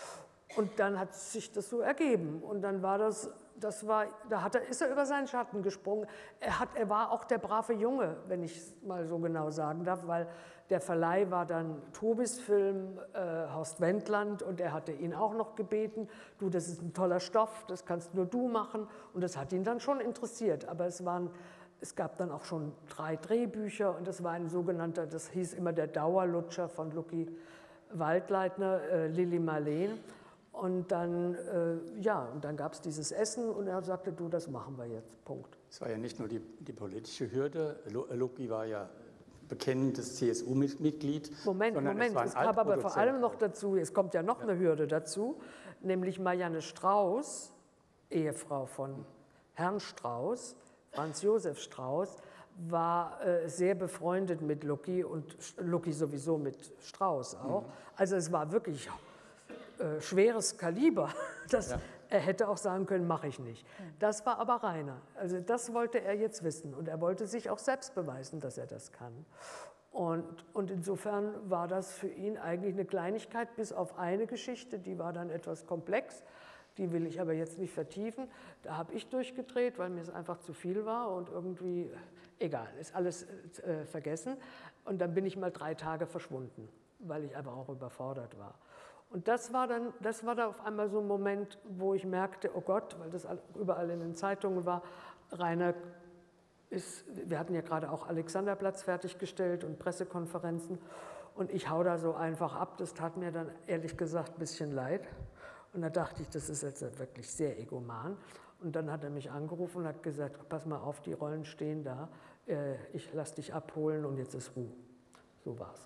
Und dann hat sich das so ergeben. Und dann war das, das war, da hat er, ist er über seinen Schatten gesprungen. Er, hat, er war auch der brave Junge, wenn ich es mal so genau sagen darf, weil der Verleih war dann Tobis Film, äh, Horst Wendland, und er hatte ihn auch noch gebeten, du, das ist ein toller Stoff, das kannst nur du machen. Und das hat ihn dann schon interessiert. Aber es waren, es gab dann auch schon drei Drehbücher, und das war ein sogenannter, das hieß immer der Dauerlutscher von Lucky Waldleitner, äh, Lili Marleen. Und dann, äh, ja, und dann gab es dieses Essen, und er sagte, du, das machen wir jetzt, Punkt. Es war ja nicht nur die, die politische Hürde, Lucky war ja bekennendes C S U-Mitglied. Moment, sondern Moment, es, war es ein kam aber vor allem Altproduzent. noch dazu, es kommt ja noch eine Hürde dazu, nämlich Marianne Strauß, Ehefrau von Herrn Strauß, Franz Josef Strauß, war äh, sehr befreundet mit Lucky und Lucky sowieso mit Strauß auch. Mhm. Also es war wirklich äh, schweres Kaliber. Das, ja. Er hätte auch sagen können, mache ich nicht. Das war aber Rainer. Also das wollte er jetzt wissen, und er wollte sich auch selbst beweisen, dass er das kann. Und, und insofern war das für ihn eigentlich eine Kleinigkeit, bis auf eine Geschichte, die war dann etwas komplex. Die will ich aber jetzt nicht vertiefen. Da habe ich durchgedreht, weil mir es einfach zu viel war und irgendwie, egal, ist alles äh, vergessen. Und dann bin ich mal drei Tage verschwunden, weil ich einfach auch überfordert war. Und das war dann, das war dann auf einmal so ein Moment, wo ich merkte, oh Gott, weil das überall in den Zeitungen war, Rainer ist, wir hatten ja gerade auch Alexanderplatz fertiggestellt und Pressekonferenzen, und ich hau da so einfach ab. Das tat mir dann ehrlich gesagt ein bisschen leid. Und da dachte ich, das ist jetzt wirklich sehr egoman. Und dann hat er mich angerufen und hat gesagt, pass mal auf, die Rollen stehen da, ich lass dich abholen und jetzt ist Ruhe. So war's.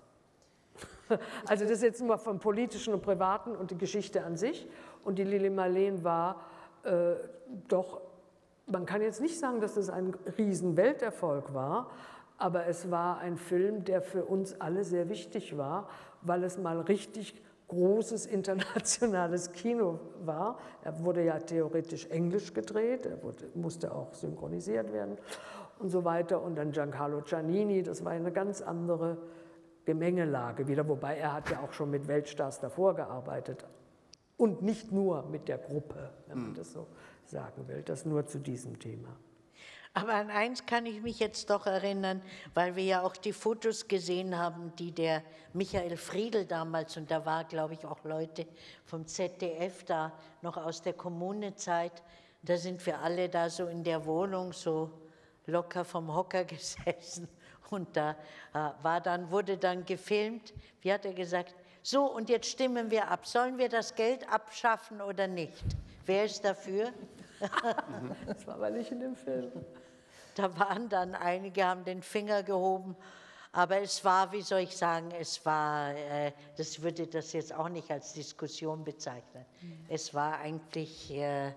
Also das ist jetzt nur vom Politischen und Privaten und die Geschichte an sich. Und die Lili Marleen war äh, doch, man kann jetzt nicht sagen, dass das ein riesen Welterfolg war, aber es war ein Film, der für uns alle sehr wichtig war, weil es mal richtig großes internationales Kino war. Er wurde ja theoretisch englisch gedreht, er wurde, musste auch synchronisiert werden und so weiter. Und dann Giancarlo Giannini, das war eine ganz andere Gemengelage wieder, wobei er hat ja auch schon mit Weltstars davor gearbeitet und nicht nur mit der Gruppe, wenn man das so sagen will, das nur zu diesem Thema. Aber an eins kann ich mich jetzt doch erinnern, weil wir ja auch die Fotos gesehen haben, die der Michael Friedl damals, und da war, glaube ich, auch Leute vom Z D F da, noch aus der Kommunezeit, da sind wir alle da so in der Wohnung so locker vom Hocker gesessen. Und da äh, war dann, wurde dann gefilmt, wie hat er gesagt, so, und jetzt stimmen wir ab, sollen wir das Geld abschaffen oder nicht? Wer ist dafür? Das war aber nicht in dem Film. Da waren dann einige, haben den Finger gehoben, aber es war, wie soll ich sagen, es war, äh, das würde das jetzt auch nicht als Diskussion bezeichnen. Mhm. Es war eigentlich, äh,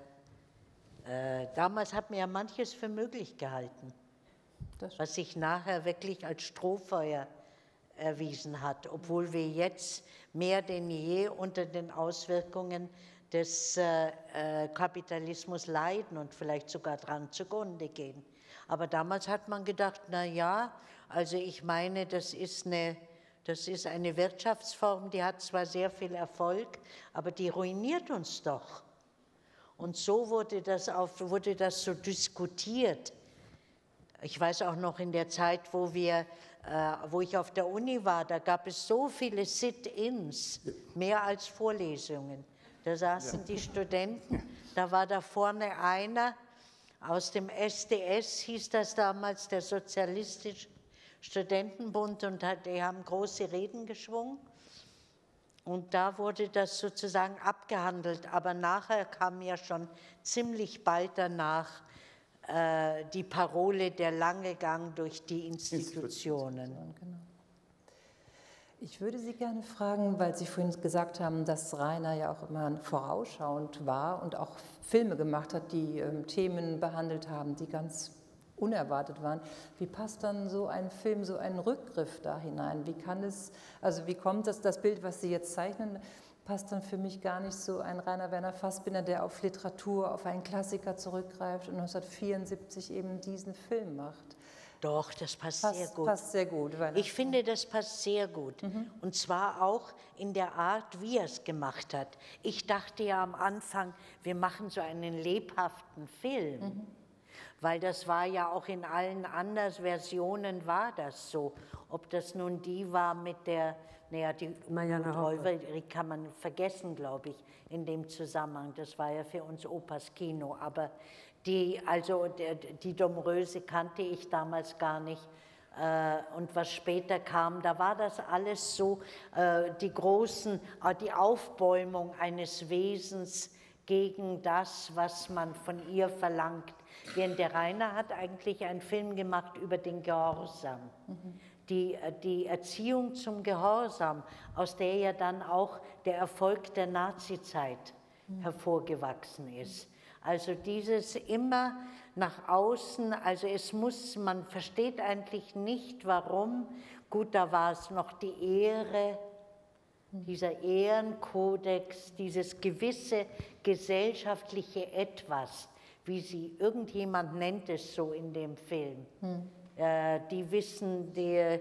äh, damals hat man ja manches für möglich gehalten, was sich nachher wirklich als Strohfeuer erwiesen hat, obwohl wir jetzt mehr denn je unter den Auswirkungen des äh, äh, Kapitalismus leiden und vielleicht sogar dran zugrunde gehen. Aber damals hat man gedacht, na ja, also ich meine, das ist eine, das ist eine Wirtschaftsform, die hat zwar sehr viel Erfolg, aber die ruiniert uns doch. Und so wurde das, auf, wurde das so diskutiert. Ich weiß auch noch in der Zeit, wo, wir, äh, wo ich auf der Uni war, da gab es so viele Sit-ins, mehr als Vorlesungen. Da saßen ja. die Studenten, da war da vorne einer aus dem S D S, hieß das damals, der Sozialistische Studentenbund, und hat, die haben große Reden geschwungen. Und da wurde das sozusagen abgehandelt. Aber nachher kam ja schon ziemlich bald danach äh, die Parole der lange Gang durch die Institutionen. Genau. Ich würde Sie gerne fragen, weil Sie vorhin gesagt haben, dass Rainer ja auch immer vorausschauend war und auch Filme gemacht hat, die ähm, Themen behandelt haben, die ganz unerwartet waren. Wie passt dann so ein Film, so ein Rückgriff da hinein? Wie kann es, also wie kommt das, das Bild, was Sie jetzt zeichnen, passt dann für mich gar nicht so ein Rainer Werner Fassbinder, der auf Literatur, auf einen Klassiker zurückgreift und neunzehnhundertvierundsiebzig eben diesen Film macht. Doch, das passt, Passt sehr gut. Passt sehr gut. Weil ich finde, das passt sehr gut. Mhm. Und zwar auch in der Art, wie er es gemacht hat. Ich dachte ja am Anfang, wir machen so einen lebhaften Film. Mhm. Weil das war ja auch in allen anderen Versionen war das so. Ob das nun die war mit der, naja, die Räuber, die kann man vergessen, glaube ich, in dem Zusammenhang. Das war ja für uns Opas Kino. Aber die, also die, die Domröse kannte ich damals gar nicht. Und was später kam, da war das alles so, die großen, die Aufbäumung eines Wesens gegen das, was man von ihr verlangt. Während der Rainer hat eigentlich einen Film gemacht über den Gehorsam. Mhm. Die, die Erziehung zum Gehorsam, aus der ja dann auch der Erfolg der Nazizeit mhm. hervorgewachsen ist. Also dieses immer nach außen, also es muss, man versteht eigentlich nicht, warum. Gut, da war es noch die Ehre, dieser Ehrenkodex, dieses gewisse gesellschaftliche Etwas, wie sie, irgendjemand nennt es so in dem Film. Hm. Äh, die wissen, die, äh,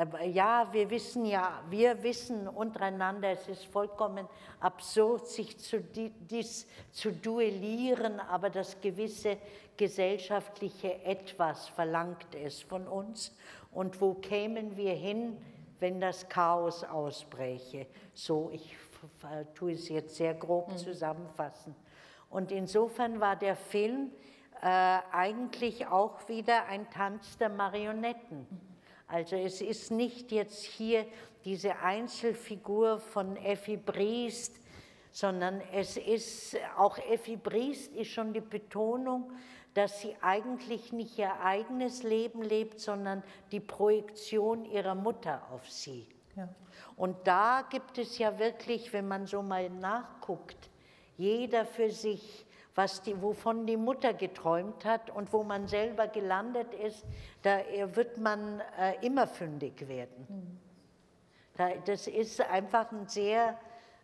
ja, wir wissen ja, wir wissen untereinander, es ist vollkommen absurd, sich zu, dies, zu duellieren, aber das gewisse gesellschaftliche Etwas verlangt es von uns. Und wo kämen wir hin, wenn das Chaos ausbräche? So, ich tue es jetzt sehr grob hm. zusammenfassen. Und insofern war der Film äh, eigentlich auch wieder ein Tanz der Marionetten. Also es ist nicht jetzt hier diese Einzelfigur von Effi Briest, sondern es ist, auch Effi Briest ist schon die Betonung, dass sie eigentlich nicht ihr eigenes Leben lebt, sondern die Projektion ihrer Mutter auf sie. Ja. Und da gibt es ja wirklich, wenn man so mal nachguckt, jeder für sich, was die, wovon die Mutter geträumt hat und wo man selber gelandet ist, da wird man äh, immer fündig werden. Mhm. Da, das ist einfach ein sehr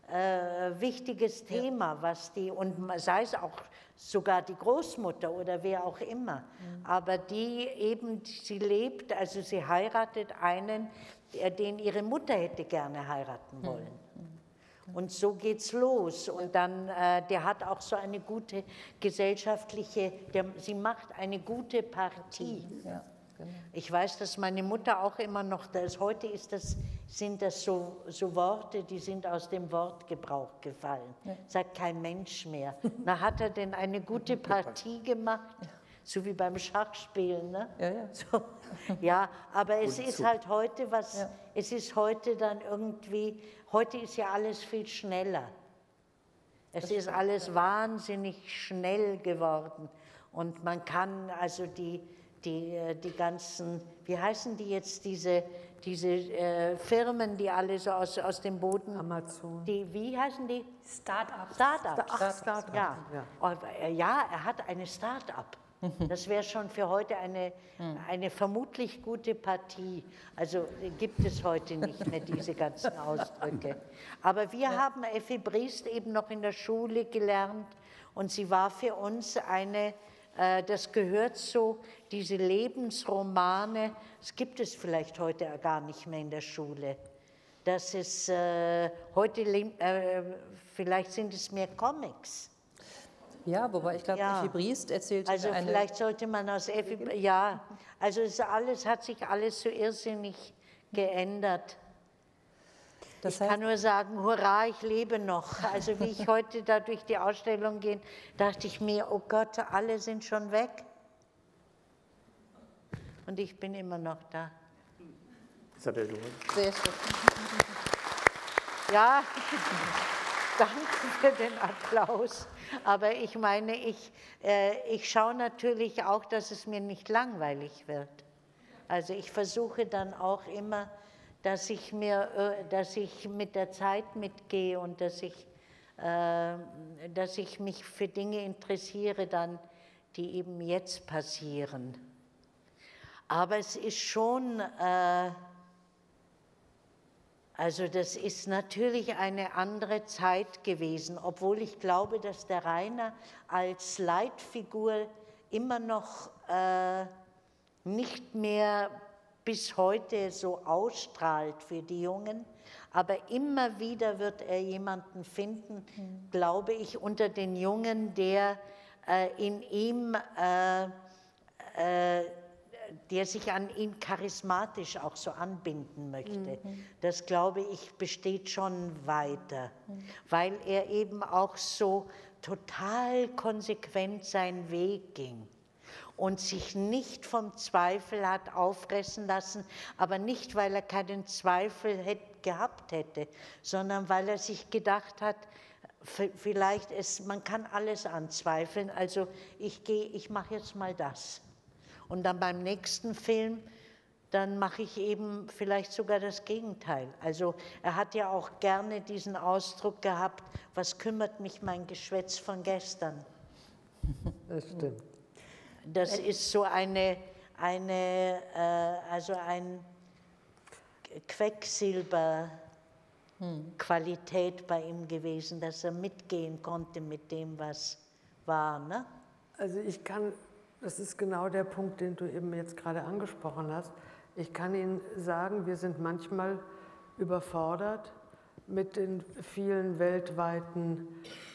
äh, wichtiges Thema, was die, und sei es auch sogar die Großmutter oder wer auch immer, mhm. aber die eben, sie lebt, also sie heiratet einen, den ihre Mutter hätte gerne heiraten wollen. Mhm. Und so geht's los. Und dann, äh, der hat auch so eine gute gesellschaftliche, der, sie macht eine gute Partie. Ja, genau. Ich weiß, dass meine Mutter auch immer noch, das, heute ist das, sind das so, so Worte, die sind aus dem Wortgebrauch gefallen. Ja. Sagt kein Mensch mehr. Na, hat er denn eine gute Partie gemacht? Ja. So wie beim Schachspielen, ne? Ja, ja. So, ja, aber es ist zu. halt heute was, ja. es ist heute dann irgendwie, heute ist ja alles viel schneller. Es das ist stimmt, alles ja. wahnsinnig schnell geworden und man kann also die, die, die ganzen, wie heißen die jetzt, diese, diese äh, Firmen, die alle so aus, aus dem Boden, Amazon. Die, wie heißen die? Start-ups. Start-ups. Ach, Start-up. Ja. Ja. ja, er hat eine Start-up. Das wäre schon für heute eine, eine vermutlich gute Partie. Also gibt es heute nicht mehr diese ganzen Ausdrücke. Aber wir ja. haben Effi Briest eben noch in der Schule gelernt und sie war für uns eine, äh, das gehört so, diese Lebensromane, das gibt es vielleicht heute gar nicht mehr in der Schule. Das ist äh, heute, äh, vielleicht sind es mehr Comics. Ja, wobei ich glaube, ja. Effi Briest erzählt also eine... vielleicht sollte man aus Effi... Ja, also es alles, hat sich alles so irrsinnig geändert. Das heißt, ich kann nur sagen, hurra, ich lebe noch. Also wie ich heute da durch die Ausstellung gehe, dachte ich mir, oh Gott, alle sind schon weg. Und ich bin immer noch da. Isabel, du. Sehr schön. Ja, danke für den Applaus. Aber ich meine, ich, äh, ich schaue natürlich auch, dass es mir nicht langweilig wird. Also ich versuche dann auch immer, dass ich, mir, äh, dass ich mit der Zeit mitgehe und dass ich, äh, dass ich mich für Dinge interessiere, dann, die eben jetzt passieren. Aber es ist schon, äh, also das ist natürlich eine andere Zeit gewesen, obwohl ich glaube, dass der Rainer als Leitfigur immer noch äh, nicht mehr bis heute so ausstrahlt für die Jungen, aber immer wieder wird er jemanden finden, mhm. glaube ich, unter den Jungen, der äh, in ihm, äh, äh, der sich an ihn charismatisch auch so anbinden möchte. Mhm. Das, glaube ich, besteht schon weiter, mhm. weil er eben auch so total konsequent seinen Weg ging und sich nicht vom Zweifel hat auffressen lassen, aber nicht, weil er keinen Zweifel hätte, gehabt hätte, sondern weil er sich gedacht hat, vielleicht ist, man kann alles anzweifeln, also ich gehe, ich mache jetzt mal das. Und dann beim nächsten Film, dann mache ich eben vielleicht sogar das Gegenteil. Also er hat ja auch gerne diesen Ausdruck gehabt, was kümmert mich mein Geschwätz von gestern? Das stimmt. Das ist so eine, eine äh, also ein Quecksilber-Qualität bei ihm gewesen, dass er mitgehen konnte mit dem, was war. Ne? Also ich kann, das ist genau der Punkt, den du eben jetzt gerade angesprochen hast. Ich kann Ihnen sagen, wir sind manchmal überfordert mit den vielen weltweiten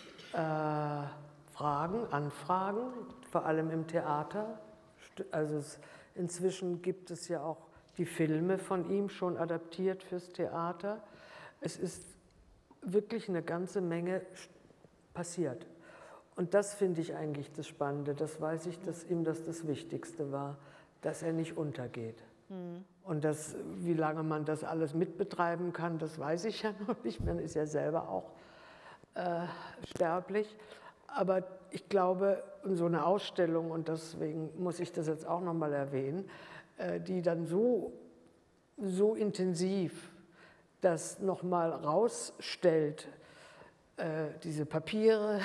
äh, Fragen, Anfragen, vor allem im Theater. Also es, inzwischen gibt es ja auch die Filme von ihm schon adaptiert fürs Theater. Es ist wirklich eine ganze Menge passiert. Und das finde ich eigentlich das Spannende. Das weiß ich, dass ihm das das Wichtigste war, dass er nicht untergeht. Mhm. Und das, wie lange man das alles mitbetreiben kann, das weiß ich ja noch nicht. Man ist ja selber auch äh, sterblich. Aber ich glaube, so eine Ausstellung, und deswegen muss ich das jetzt auch noch mal erwähnen, die dann so, so intensiv das noch mal rausstellt, diese Papiere,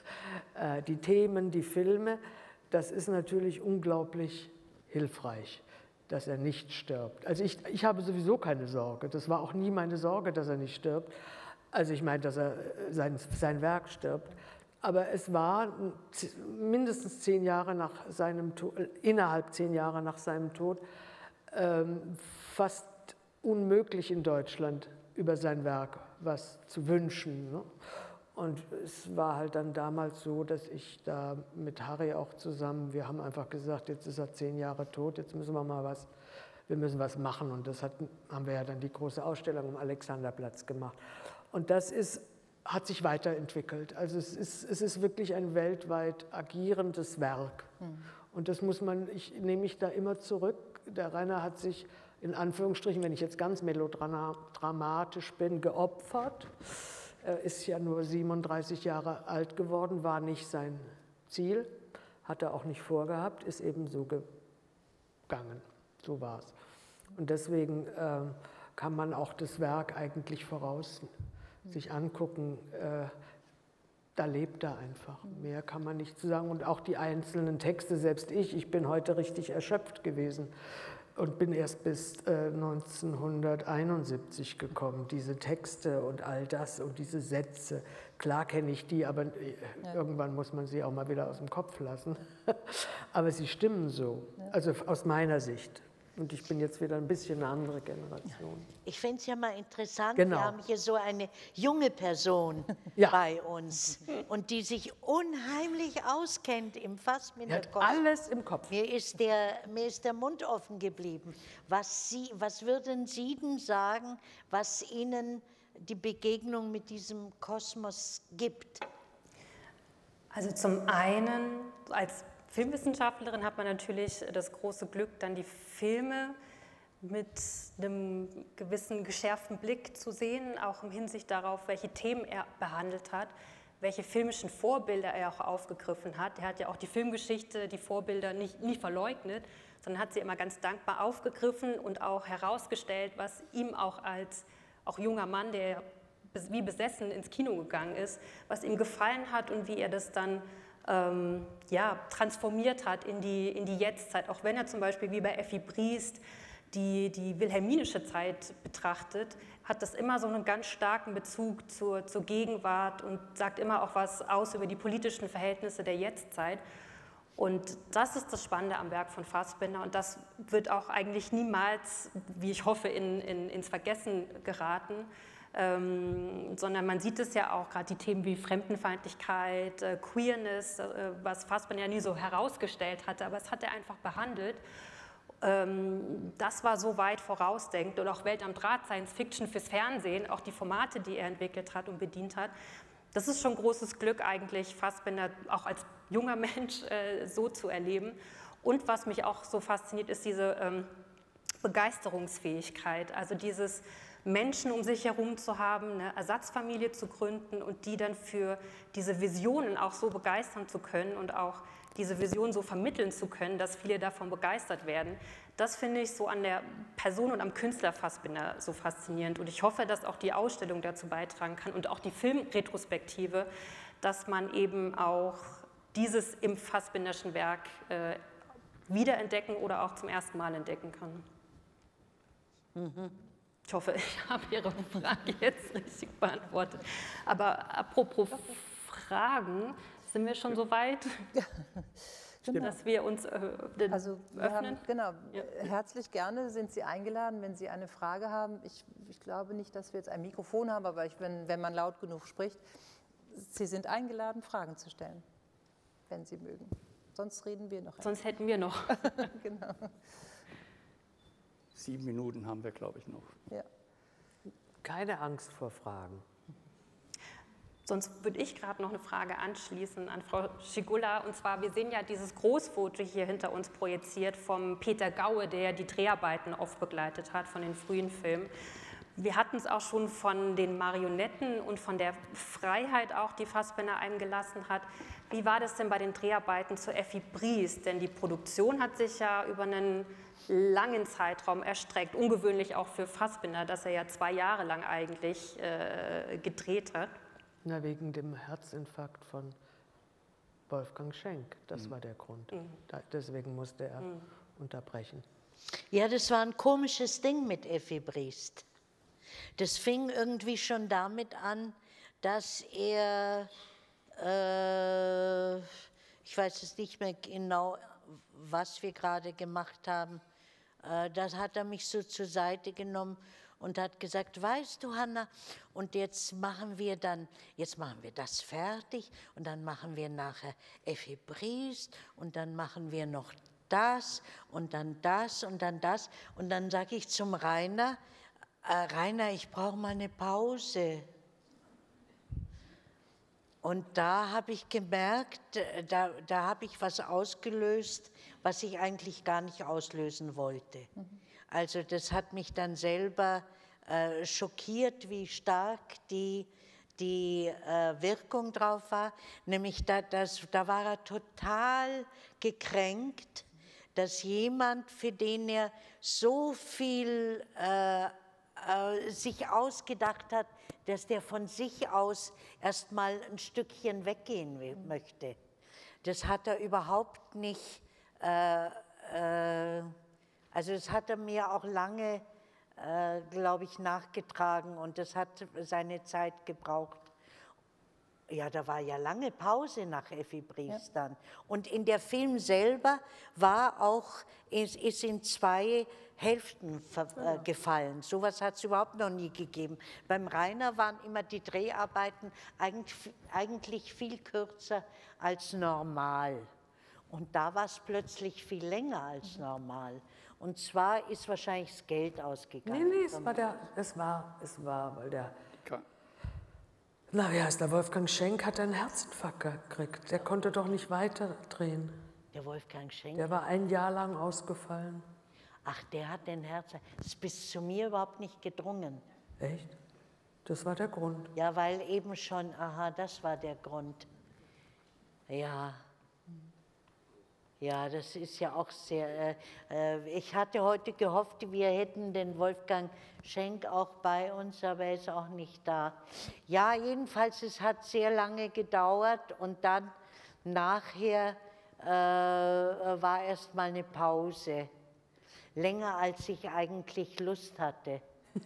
die Themen, die Filme, das ist natürlich unglaublich hilfreich, dass er nicht stirbt. Also ich, ich habe sowieso keine Sorge, das war auch nie meine Sorge, dass er nicht stirbt. Also ich meine, dass er sein, sein Werk stirbt. Aber es war mindestens zehn Jahre nach seinem Tod, innerhalb zehn Jahre nach seinem Tod, ähm, fast unmöglich in Deutschland über sein Werk was zu wünschen. Ne? Und es war halt dann damals so, dass ich da mit Harry auch zusammen, wir haben einfach gesagt, jetzt ist er zehn Jahre tot, jetzt müssen wir mal was, wir müssen was machen. Und das hat, haben wir ja dann die große Ausstellung am Alexanderplatz gemacht. Und das ist hat sich weiterentwickelt. Also es ist, es ist wirklich ein weltweit agierendes Werk. Mhm. Und das muss man, ich nehme mich da immer zurück. Der Rainer hat sich in Anführungsstrichen, wenn ich jetzt ganz melodramatisch bin, geopfert. Er ist ja nur siebenunddreißig Jahre alt geworden, war nicht sein Ziel, hat er auch nicht vorgehabt, ist eben so gegangen. So war es. Und deswegen äh, kann man auch das Werk eigentlich voraus sich angucken, äh, da lebt er einfach. Mehr kann man nicht zu sagen. Und auch die einzelnen Texte, selbst ich, ich bin heute richtig erschöpft gewesen und bin erst bis äh, neunzehnhunderteinundsiebzig gekommen. Diese Texte und all das und diese Sätze, klar kenne ich die, aber äh, ja. irgendwann muss man sie auch mal wieder aus dem Kopf lassen. Aber sie stimmen so, ja. Also aus meiner Sicht. Und ich bin jetzt wieder ein bisschen eine andere Generation. Ich finde es ja mal interessant, genau. Wir haben hier so eine junge Person ja. bei uns und die sich unheimlich auskennt im Fassbinder-Kosmos. Alles im Kopf. Mir ist, der, mir ist der Mund offen geblieben. Was, Sie, was würden Sie denn sagen, was Ihnen die Begegnung mit diesem Kosmos gibt? Also zum einen als Filmwissenschaftlerin hat man natürlich das große Glück, dann die Filme mit einem gewissen geschärften Blick zu sehen, auch im Hinsicht darauf, welche Themen er behandelt hat, welche filmischen Vorbilder er auch aufgegriffen hat. Er hat ja auch die Filmgeschichte, die Vorbilder nicht, nie verleugnet, sondern hat sie immer ganz dankbar aufgegriffen und auch herausgestellt, was ihm auch als auch junger Mann, der wie besessen ins Kino gegangen ist, was ihm gefallen hat und wie er das dann ähm, ja, transformiert hat in die, in die Jetztzeit. Auch wenn er zum Beispiel wie bei Effi Briest die, die wilhelminische Zeit betrachtet, hat das immer so einen ganz starken Bezug zur, zur Gegenwart und sagt immer auch was aus über die politischen Verhältnisse der Jetztzeit. Und das ist das Spannende am Werk von Fassbinder und das wird auch eigentlich niemals, wie ich hoffe, in, in, ins Vergessen geraten, ähm, sondern man sieht es ja auch, gerade die Themen wie Fremdenfeindlichkeit, äh, Queerness, äh, was Fassbinder ja nie so herausgestellt hatte, aber es hat er einfach behandelt. Ähm, das war so weit vorausdenkend und auch Welt am Draht, Science Fiction fürs Fernsehen, auch die Formate, die er entwickelt hat und bedient hat. Das ist schon großes Glück eigentlich, Fassbinder auch als junger Mensch äh, so zu erleben. Und was mich auch so fasziniert, ist diese ähm, Begeisterungsfähigkeit, also dieses Menschen um sich herum zu haben, eine Ersatzfamilie zu gründen und die dann für diese Visionen auch so begeistern zu können und auch diese Vision so vermitteln zu können, dass viele davon begeistert werden. Das finde ich so an der Person und am Künstler Fassbinder so faszinierend. Und ich hoffe, dass auch die Ausstellung dazu beitragen kann und auch die Filmretrospektive, dass man eben auch dieses im Fassbinderschen Werk äh, wiederentdecken oder auch zum ersten Mal entdecken kann. Mhm. Ich hoffe, ich habe Ihre Frage jetzt richtig beantwortet. Aber apropos Fragen, sind wir schon so weit, genau. dass wir uns äh, also wir öffnen? Haben, genau, ja. Herzlich gerne sind Sie eingeladen, wenn Sie eine Frage haben. Ich, ich glaube nicht, dass wir jetzt ein Mikrofon haben, aber ich, wenn, wenn man laut genug spricht, Sie sind eingeladen, Fragen zu stellen, wenn Sie mögen. Sonst reden wir noch. Sonst hätten wir noch. Genau. Sieben Minuten haben wir, glaube ich, noch. Ja. Keine Angst vor Fragen. Sonst würde ich gerade noch eine Frage anschließen an Frau Schigula. Und zwar, wir sehen ja dieses Großfoto hier hinter uns projiziert vom Peter Gaue, der die Dreharbeiten oft begleitet hat von den frühen Filmen. Wir hatten es auch schon von den Marionetten und von der Freiheit auch, die Fassbinder einem gelassen hat. Wie war das denn bei den Dreharbeiten zu Effi Briest? Denn die Produktion hat sich ja über einen langen Zeitraum erstreckt. Ungewöhnlich auch für Fassbinder, dass er ja zwei Jahre lang eigentlich äh, gedreht hat. Na, wegen dem Herzinfarkt von Wolfgang Schenk. Das mhm. war der Grund. Mhm. Da, deswegen musste er mhm. unterbrechen. Ja, das war ein komisches Ding mit Effi Briest. Das fing irgendwie schon damit an, dass er, äh, ich weiß jetzt nicht mehr genau, was wir gerade gemacht haben, äh, das hat er mich so zur Seite genommen und hat gesagt, weißt du, Hanna, und jetzt machen wir dann, jetzt machen wir das fertig und dann machen wir nachher Effi Briest und dann machen wir noch das und dann das und dann das. Und dann sage ich zum Rainer, äh, Rainer, ich brauche mal eine Pause. Und da habe ich gemerkt, da, da habe ich was ausgelöst, was ich eigentlich gar nicht auslösen wollte. Mhm. Also das hat mich dann selber äh, schockiert, wie stark die, die äh, Wirkung drauf war. Nämlich da, das, da war er total gekränkt, dass jemand, für den er so viel äh, äh, sich ausgedacht hat, dass der von sich aus erst mal ein Stückchen weggehen will, mhm. möchte. Das hat er überhaupt nicht, äh, äh, also das hat er mir auch lange, äh, glaube ich, nachgetragen und das hat seine Zeit gebraucht. Ja, da war ja lange Pause nach Effi Briest ja. dann. Und in der Film selber war auch, ist, ist in zwei Hälften äh, gefallen. So etwas hat es überhaupt noch nie gegeben. Beim Rainer waren immer die Dreharbeiten eigentlich, eigentlich viel kürzer als normal. Und da war es plötzlich viel länger als normal. Und zwar ist wahrscheinlich das Geld ausgegangen. Nee, nee, es war, der, es war, es war, weil der... Na, wie heißt der? Wolfgang Schenk hat einen Herzinfarkt gekriegt. Der konnte doch nicht weiter drehen. Der Wolfgang Schenk? Der war ein Jahr lang ausgefallen. Ach, der hat den Herzinfarkt. Das ist bis zu mir überhaupt nicht gedrungen. Echt? Das war der Grund. Ja, weil eben schon, aha, das war der Grund. Ja. Ja, das ist ja auch sehr, äh, ich hatte heute gehofft, wir hätten den Wolfgang Schenk auch bei uns, aber er ist auch nicht da. Ja, jedenfalls, es hat sehr lange gedauert und dann nachher äh, war erst mal eine Pause. Länger, als ich eigentlich Lust hatte.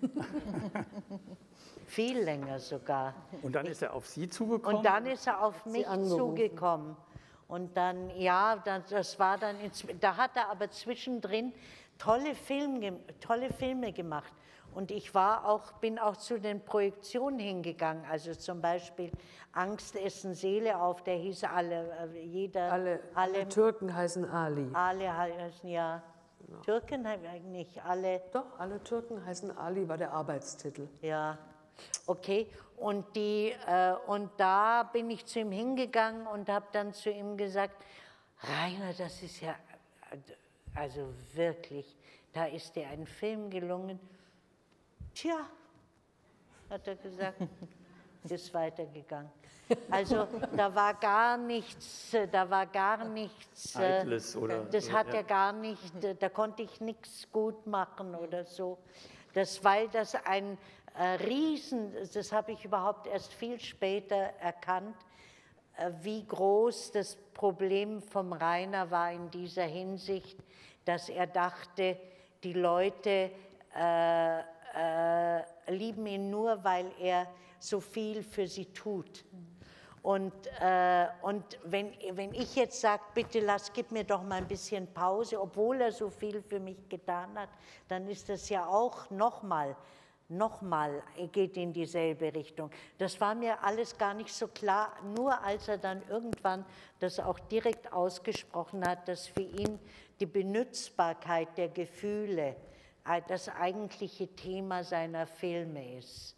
Viel länger sogar. Und dann ist er auf Sie zugekommen? Und dann ist er auf mich zugekommen. Und dann, ja, das war dann, da hat er aber zwischendrin tolle, Film, tolle Filme gemacht. Und ich war auch, bin auch zu den Projektionen hingegangen. Also zum Beispiel Angst essen Seele auf, der hieß alle, jeder. Alle, alle, alle Türken heißen Ali. Alle heißen, ja. Genau. Türken eigentlich alle. Doch, alle Türken heißen Ali, war der Arbeitstitel. Ja, okay. Und, die, äh, und da bin ich zu ihm hingegangen und habe dann zu ihm gesagt, Rainer, das ist ja, also wirklich, da ist dir ein Film gelungen. Tja, hat er gesagt, ist weitergegangen. Also da war gar nichts, da war gar nichts, Eitles, oder? Das hat er gar nicht, da konnte ich nichts gut machen oder so. Das, weil das ein äh, Riesen, das habe ich überhaupt erst viel später erkannt, äh, wie groß das Problem vom Rainer war in dieser Hinsicht, dass er dachte, die Leute äh, äh, lieben ihn nur, weil er so viel für sie tut. Und, äh, und wenn, wenn ich jetzt sage, bitte lass, gib mir doch mal ein bisschen Pause, obwohl er so viel für mich getan hat, dann ist das ja auch nochmal, nochmal, geht in dieselbe Richtung. Das war mir alles gar nicht so klar, nur als er dann irgendwann das auch direkt ausgesprochen hat, dass für ihn die Benutzbarkeit der Gefühle das eigentliche Thema seiner Filme ist.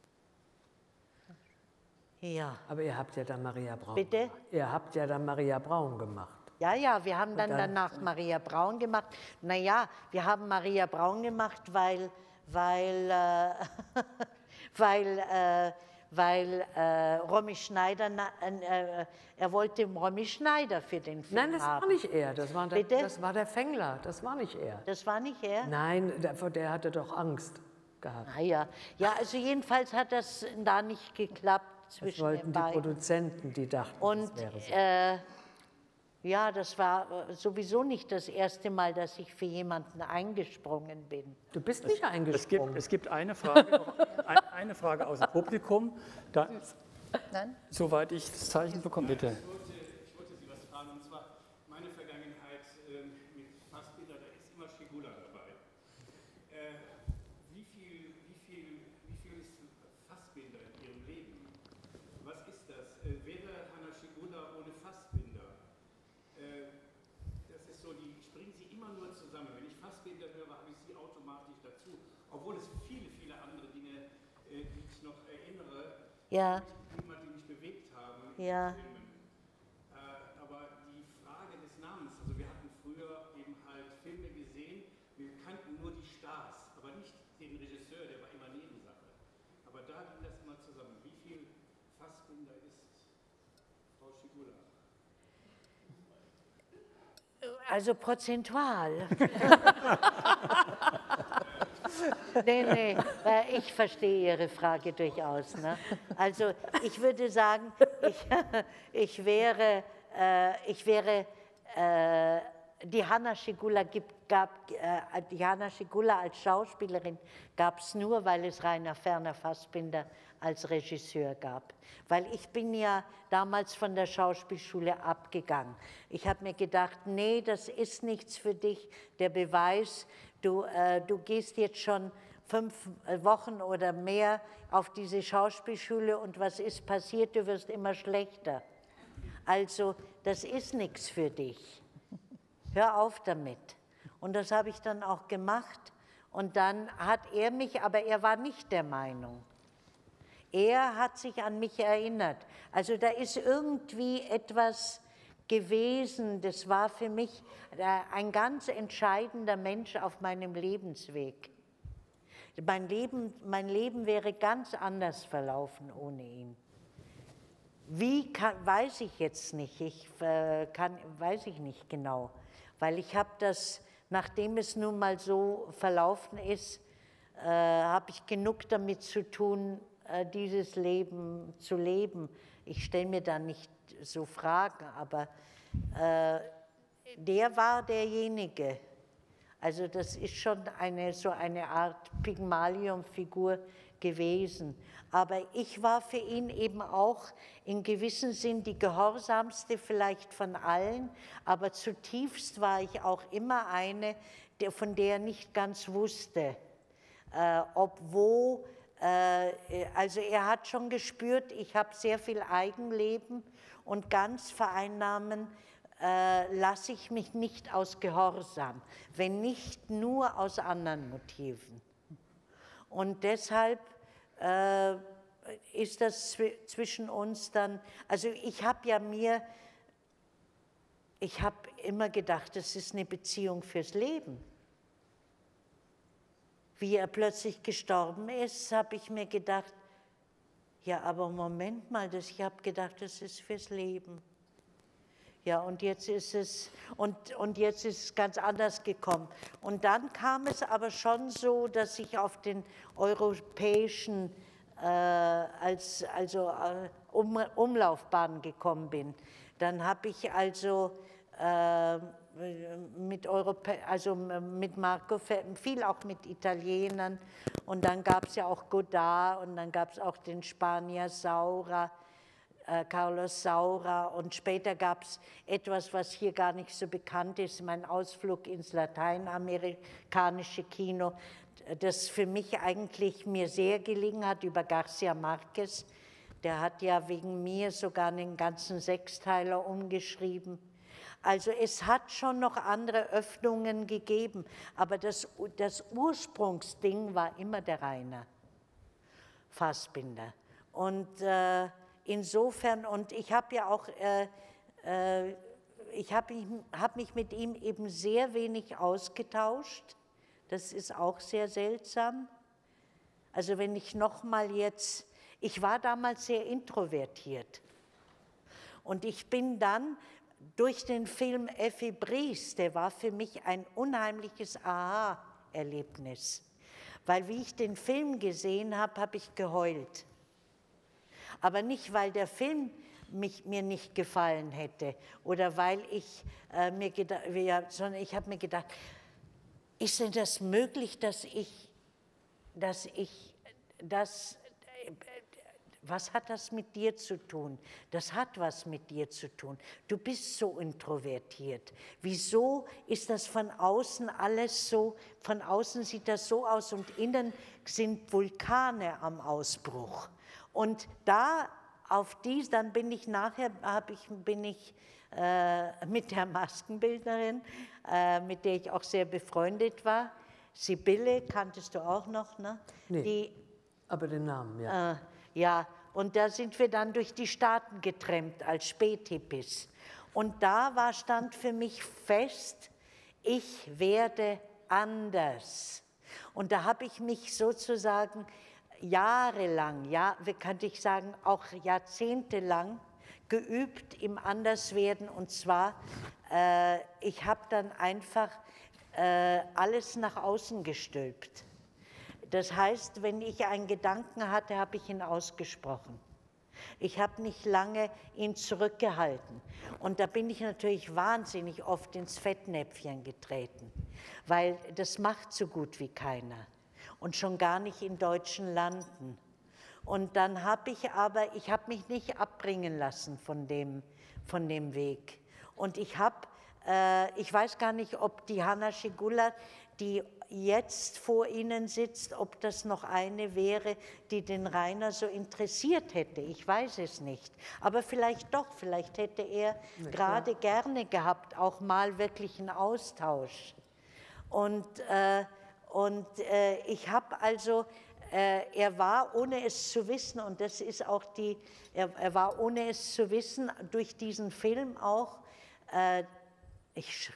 Ja. Aber ihr habt ja dann Maria Braun Bitte? gemacht. Ihr habt ja dann Maria Braun gemacht. Ja, ja, wir haben dann, dann danach Maria Braun gemacht. Naja, wir haben Maria Braun gemacht, weil, weil, äh, weil, äh, weil äh, Romy Schneider, äh, er wollte Romy Schneider für den Film haben. Nein, das haben. war nicht er, das war, der, Bitte? das war der Fengler, das war nicht er. Das war nicht er? Nein, der, der hatte doch Angst gehabt. Ah, ja. Ja, also jedenfalls hat das da nicht geklappt zwischen das wollten den die beiden. Produzenten, die dachten, Und das wäre so. äh, ja, das war sowieso nicht das erste Mal, dass ich für jemanden eingesprungen bin. Du bist nicht Es eingesprungen. gibt, es gibt eine, Frage, ein, eine Frage aus dem Publikum. Da, Nein? soweit ich das Zeichen bekomme, bitte. Ich wollte, ich wollte Sie was fragen, und zwar meine Vergangenheit äh, mit Fassbinder, da ist immer Schigula dabei. Äh, wie, viel, wie, viel, wie viel ist Fassbinder in Ihrem Leben? Was ist das? Äh, wäre Hanna Schigula ohne Fassbinder? Äh, das ist so, die springen Sie immer nur zusammen. Wenn ich Fassbinder höre, habe ich Sie automatisch dazu. Obwohl es viele, viele andere Dinge, äh, die ich noch erinnere, Ja. die mich bewegt haben. Ja. Filmen. Äh, aber die Frage des Namens, also wir hatten früher eben halt Filme gesehen, wir kannten nur die Stars, aber nicht den Regisseur, der war immer Nebensache. Aber da ging das immer zusammen. Wie viel Fassbinder ist Frau Schigula? Also prozentual. Nee, nee, äh, ich verstehe Ihre Frage durchaus. Ne? Also ich würde sagen, ich, ich wäre, äh, ich wäre äh, die Hanna Schigula gibt, gab, äh, die Hanna Schigula als Schauspielerin gab es nur, weil es Rainer Ferner Fassbinder als Regisseur gab. Weil ich bin ja damals von der Schauspielschule abgegangen. Ich habe mir gedacht, nee, das ist nichts für dich, der Beweis, du, äh, du gehst jetzt schon fünf Wochen oder mehr auf diese Schauspielschule und was ist passiert, du wirst immer schlechter. Also das ist nichts für dich. Hör auf damit. Und das habe ich dann auch gemacht. Und dann hat er mich, aber er war nicht der Meinung. Er hat sich an mich erinnert. Also da ist irgendwie etwas gewesen, das war für mich ein ganz entscheidender Mensch auf meinem Lebensweg. Mein Leben, mein Leben wäre ganz anders verlaufen ohne ihn. Wie, kann, weiß ich jetzt nicht, ich äh, kann, weiß ich nicht genau, weil ich habe das, nachdem es nun mal so verlaufen ist, äh, habe ich genug damit zu tun, äh, dieses Leben zu leben. Ich stelle mir da nicht so Fragen, aber äh, der war derjenige. Also das ist schon eine, so eine Art Pygmalion-Figur gewesen. Aber ich war für ihn eben auch in gewissem Sinn die gehorsamste vielleicht von allen, aber zutiefst war ich auch immer eine, der, von der er nicht ganz wusste, äh, ob wo, äh, also er hat schon gespürt, ich habe sehr viel Eigenleben und ganz vereinnahmen äh, lasse ich mich nicht aus Gehorsam, wenn nicht nur aus anderen Motiven. Und deshalb äh, ist das zwischen uns dann, also ich habe ja mir, ich habe immer gedacht, das ist eine Beziehung fürs Leben. Wie er plötzlich gestorben ist, habe ich mir gedacht, ja, aber Moment mal, das, ich habe gedacht, das ist fürs Leben. Ja, und jetzt ist es, und, und jetzt ist es ganz anders gekommen. Und dann kam es aber schon so, dass ich auf den europäischen äh, als, also, äh, um, Umlaufbahn gekommen bin. Dann habe ich also äh, mit, Europä also mit Marco, viel auch mit Italienern, und dann gab es ja auch Godard und dann gab es auch den Spanier Saura, äh, Carlos Saura, und später gab es etwas, was hier gar nicht so bekannt ist, mein Ausflug ins lateinamerikanische Kino, das für mich eigentlich mir sehr gelingen hat, über Garcia Marquez. Der hat ja wegen mir sogar einen ganzen Sechsteiler umgeschrieben. Also es hat schon noch andere Öffnungen gegeben, aber das, das Ursprungsding war immer der Rainer Fassbinder. Und äh, insofern, und ich habe ja auch, äh, äh, ich habe mich, hab mich mit ihm eben sehr wenig ausgetauscht. Das ist auch sehr seltsam. Also wenn ich noch mal jetzt, ich war damals sehr introvertiert. Und ich bin dann durch den Film Effi Briest, der war für mich ein unheimliches Aha-Erlebnis. Weil wie ich den Film gesehen habe, habe ich geheult. Aber nicht, weil der Film mich, mir nicht gefallen hätte oder weil ich äh, mir gedacht, ja, sondern ich habe mir gedacht, ist denn das möglich, dass ich, dass ich, das, was hat das mit dir zu tun? Das hat was mit dir zu tun. Du bist so introvertiert. Wieso ist das von außen alles so, von außen sieht das so aus und innen sind Vulkane am Ausbruch. Und da auf dies, dann bin ich nachher, hab ich, bin ich äh, mit der Maskenbildnerin, äh, mit der ich auch sehr befreundet war, Sibylle, kanntest du auch noch, ne? Nee, die, aber den Namen, ja. Äh, ja, und da sind wir dann durch die Staaten getrennt als Späthippies. Und da war, stand für mich fest, ich werde anders. Und da habe ich mich sozusagen jahrelang, ja, wie kann ich sagen, auch jahrzehntelang geübt im Anderswerden. Und zwar, äh, ich habe dann einfach äh, alles nach außen gestülpt. Das heißt, wenn ich einen Gedanken hatte, habe ich ihn ausgesprochen. Ich habe nicht lange ihn zurückgehalten. Und da bin ich natürlich wahnsinnig oft ins Fettnäpfchen getreten, weil das macht so gut wie keiner. Und schon gar nicht in deutschen Landen. Und dann habe ich aber, ich habe mich nicht abbringen lassen von dem, von dem Weg. Und ich habe, äh, ich weiß gar nicht, ob die Hanna Schygulla, die jetzt vor Ihnen sitzt, ob das noch eine wäre, die den Rainer so interessiert hätte. Ich weiß es nicht. Aber vielleicht doch, vielleicht hätte er ja, gerade gerne gehabt, auch mal wirklich einen Austausch. Und äh, Und äh, ich habe also, äh, er war, ohne es zu wissen, und das ist auch die, er, er war, ohne es zu wissen, durch diesen Film auch, äh, ich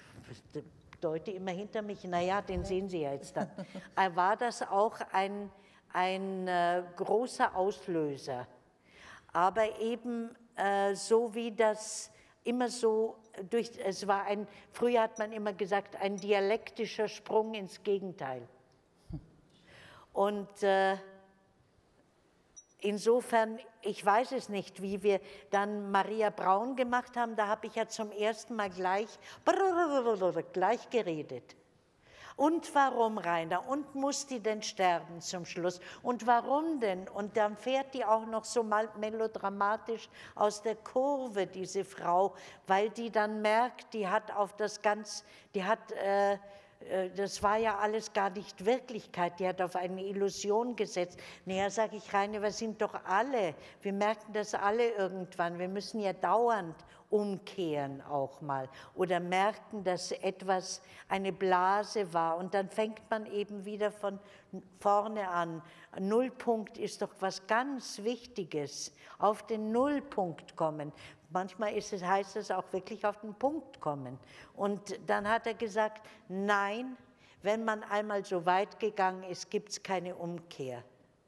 deute immer hinter mich, naja, den sehen Sie ja jetzt dann, äh, war das auch ein, ein äh, großer Auslöser. Aber eben äh, so wie das immer so, durch, es war ein, früher hat man immer gesagt, ein dialektischer Sprung ins Gegenteil. Und, äh, insofern, ich weiß es nicht, wie wir dann Maria Braun gemacht haben, da habe ich ja zum ersten Mal gleich, gleich geredet. Und warum, Rainer? Und muss die denn sterben zum Schluss? Und warum denn? Und dann fährt die auch noch so mal melodramatisch aus der Kurve, diese Frau, weil die dann merkt, die hat auf das ganz, die hat, äh, äh, das war ja alles gar nicht Wirklichkeit, die hat auf eine Illusion gesetzt. Naja, sage ich, Rainer, wir sind doch alle, wir merken das alle irgendwann, wir müssen ja dauernd umkehren auch mal oder merken, dass etwas eine Blase war und dann fängt man eben wieder von vorne an. Nullpunkt ist doch was ganz Wichtiges, auf den Nullpunkt kommen. Manchmal ist es, heißt es auch wirklich auf den Punkt kommen. Und dann hat er gesagt, nein, wenn man einmal so weit gegangen ist, gibt es keine Umkehr.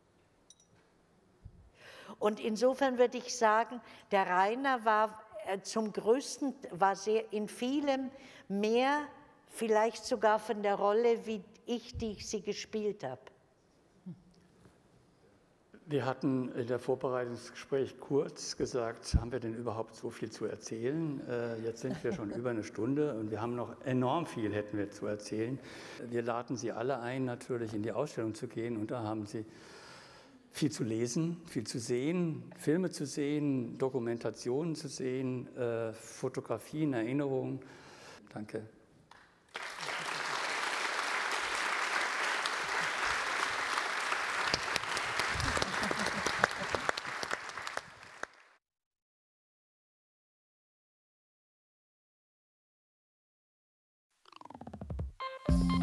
Und insofern würde ich sagen, der Rainer war zum Größten, war sehr in vielem mehr, vielleicht sogar von der Rolle, wie ich, die ich sie gespielt habe. Wir hatten in der Vorbereitungsgespräch kurz gesagt, haben wir denn überhaupt so viel zu erzählen? Jetzt sind wir schon über eine Stunde und wir haben noch enorm viel, hätten wir zu erzählen. Wir laden Sie alle ein, natürlich in die Ausstellung zu gehen und da haben Sie viel zu lesen, viel zu sehen, Filme zu sehen, Dokumentationen zu sehen, äh, Fotografien, Erinnerungen. Danke. Thank you.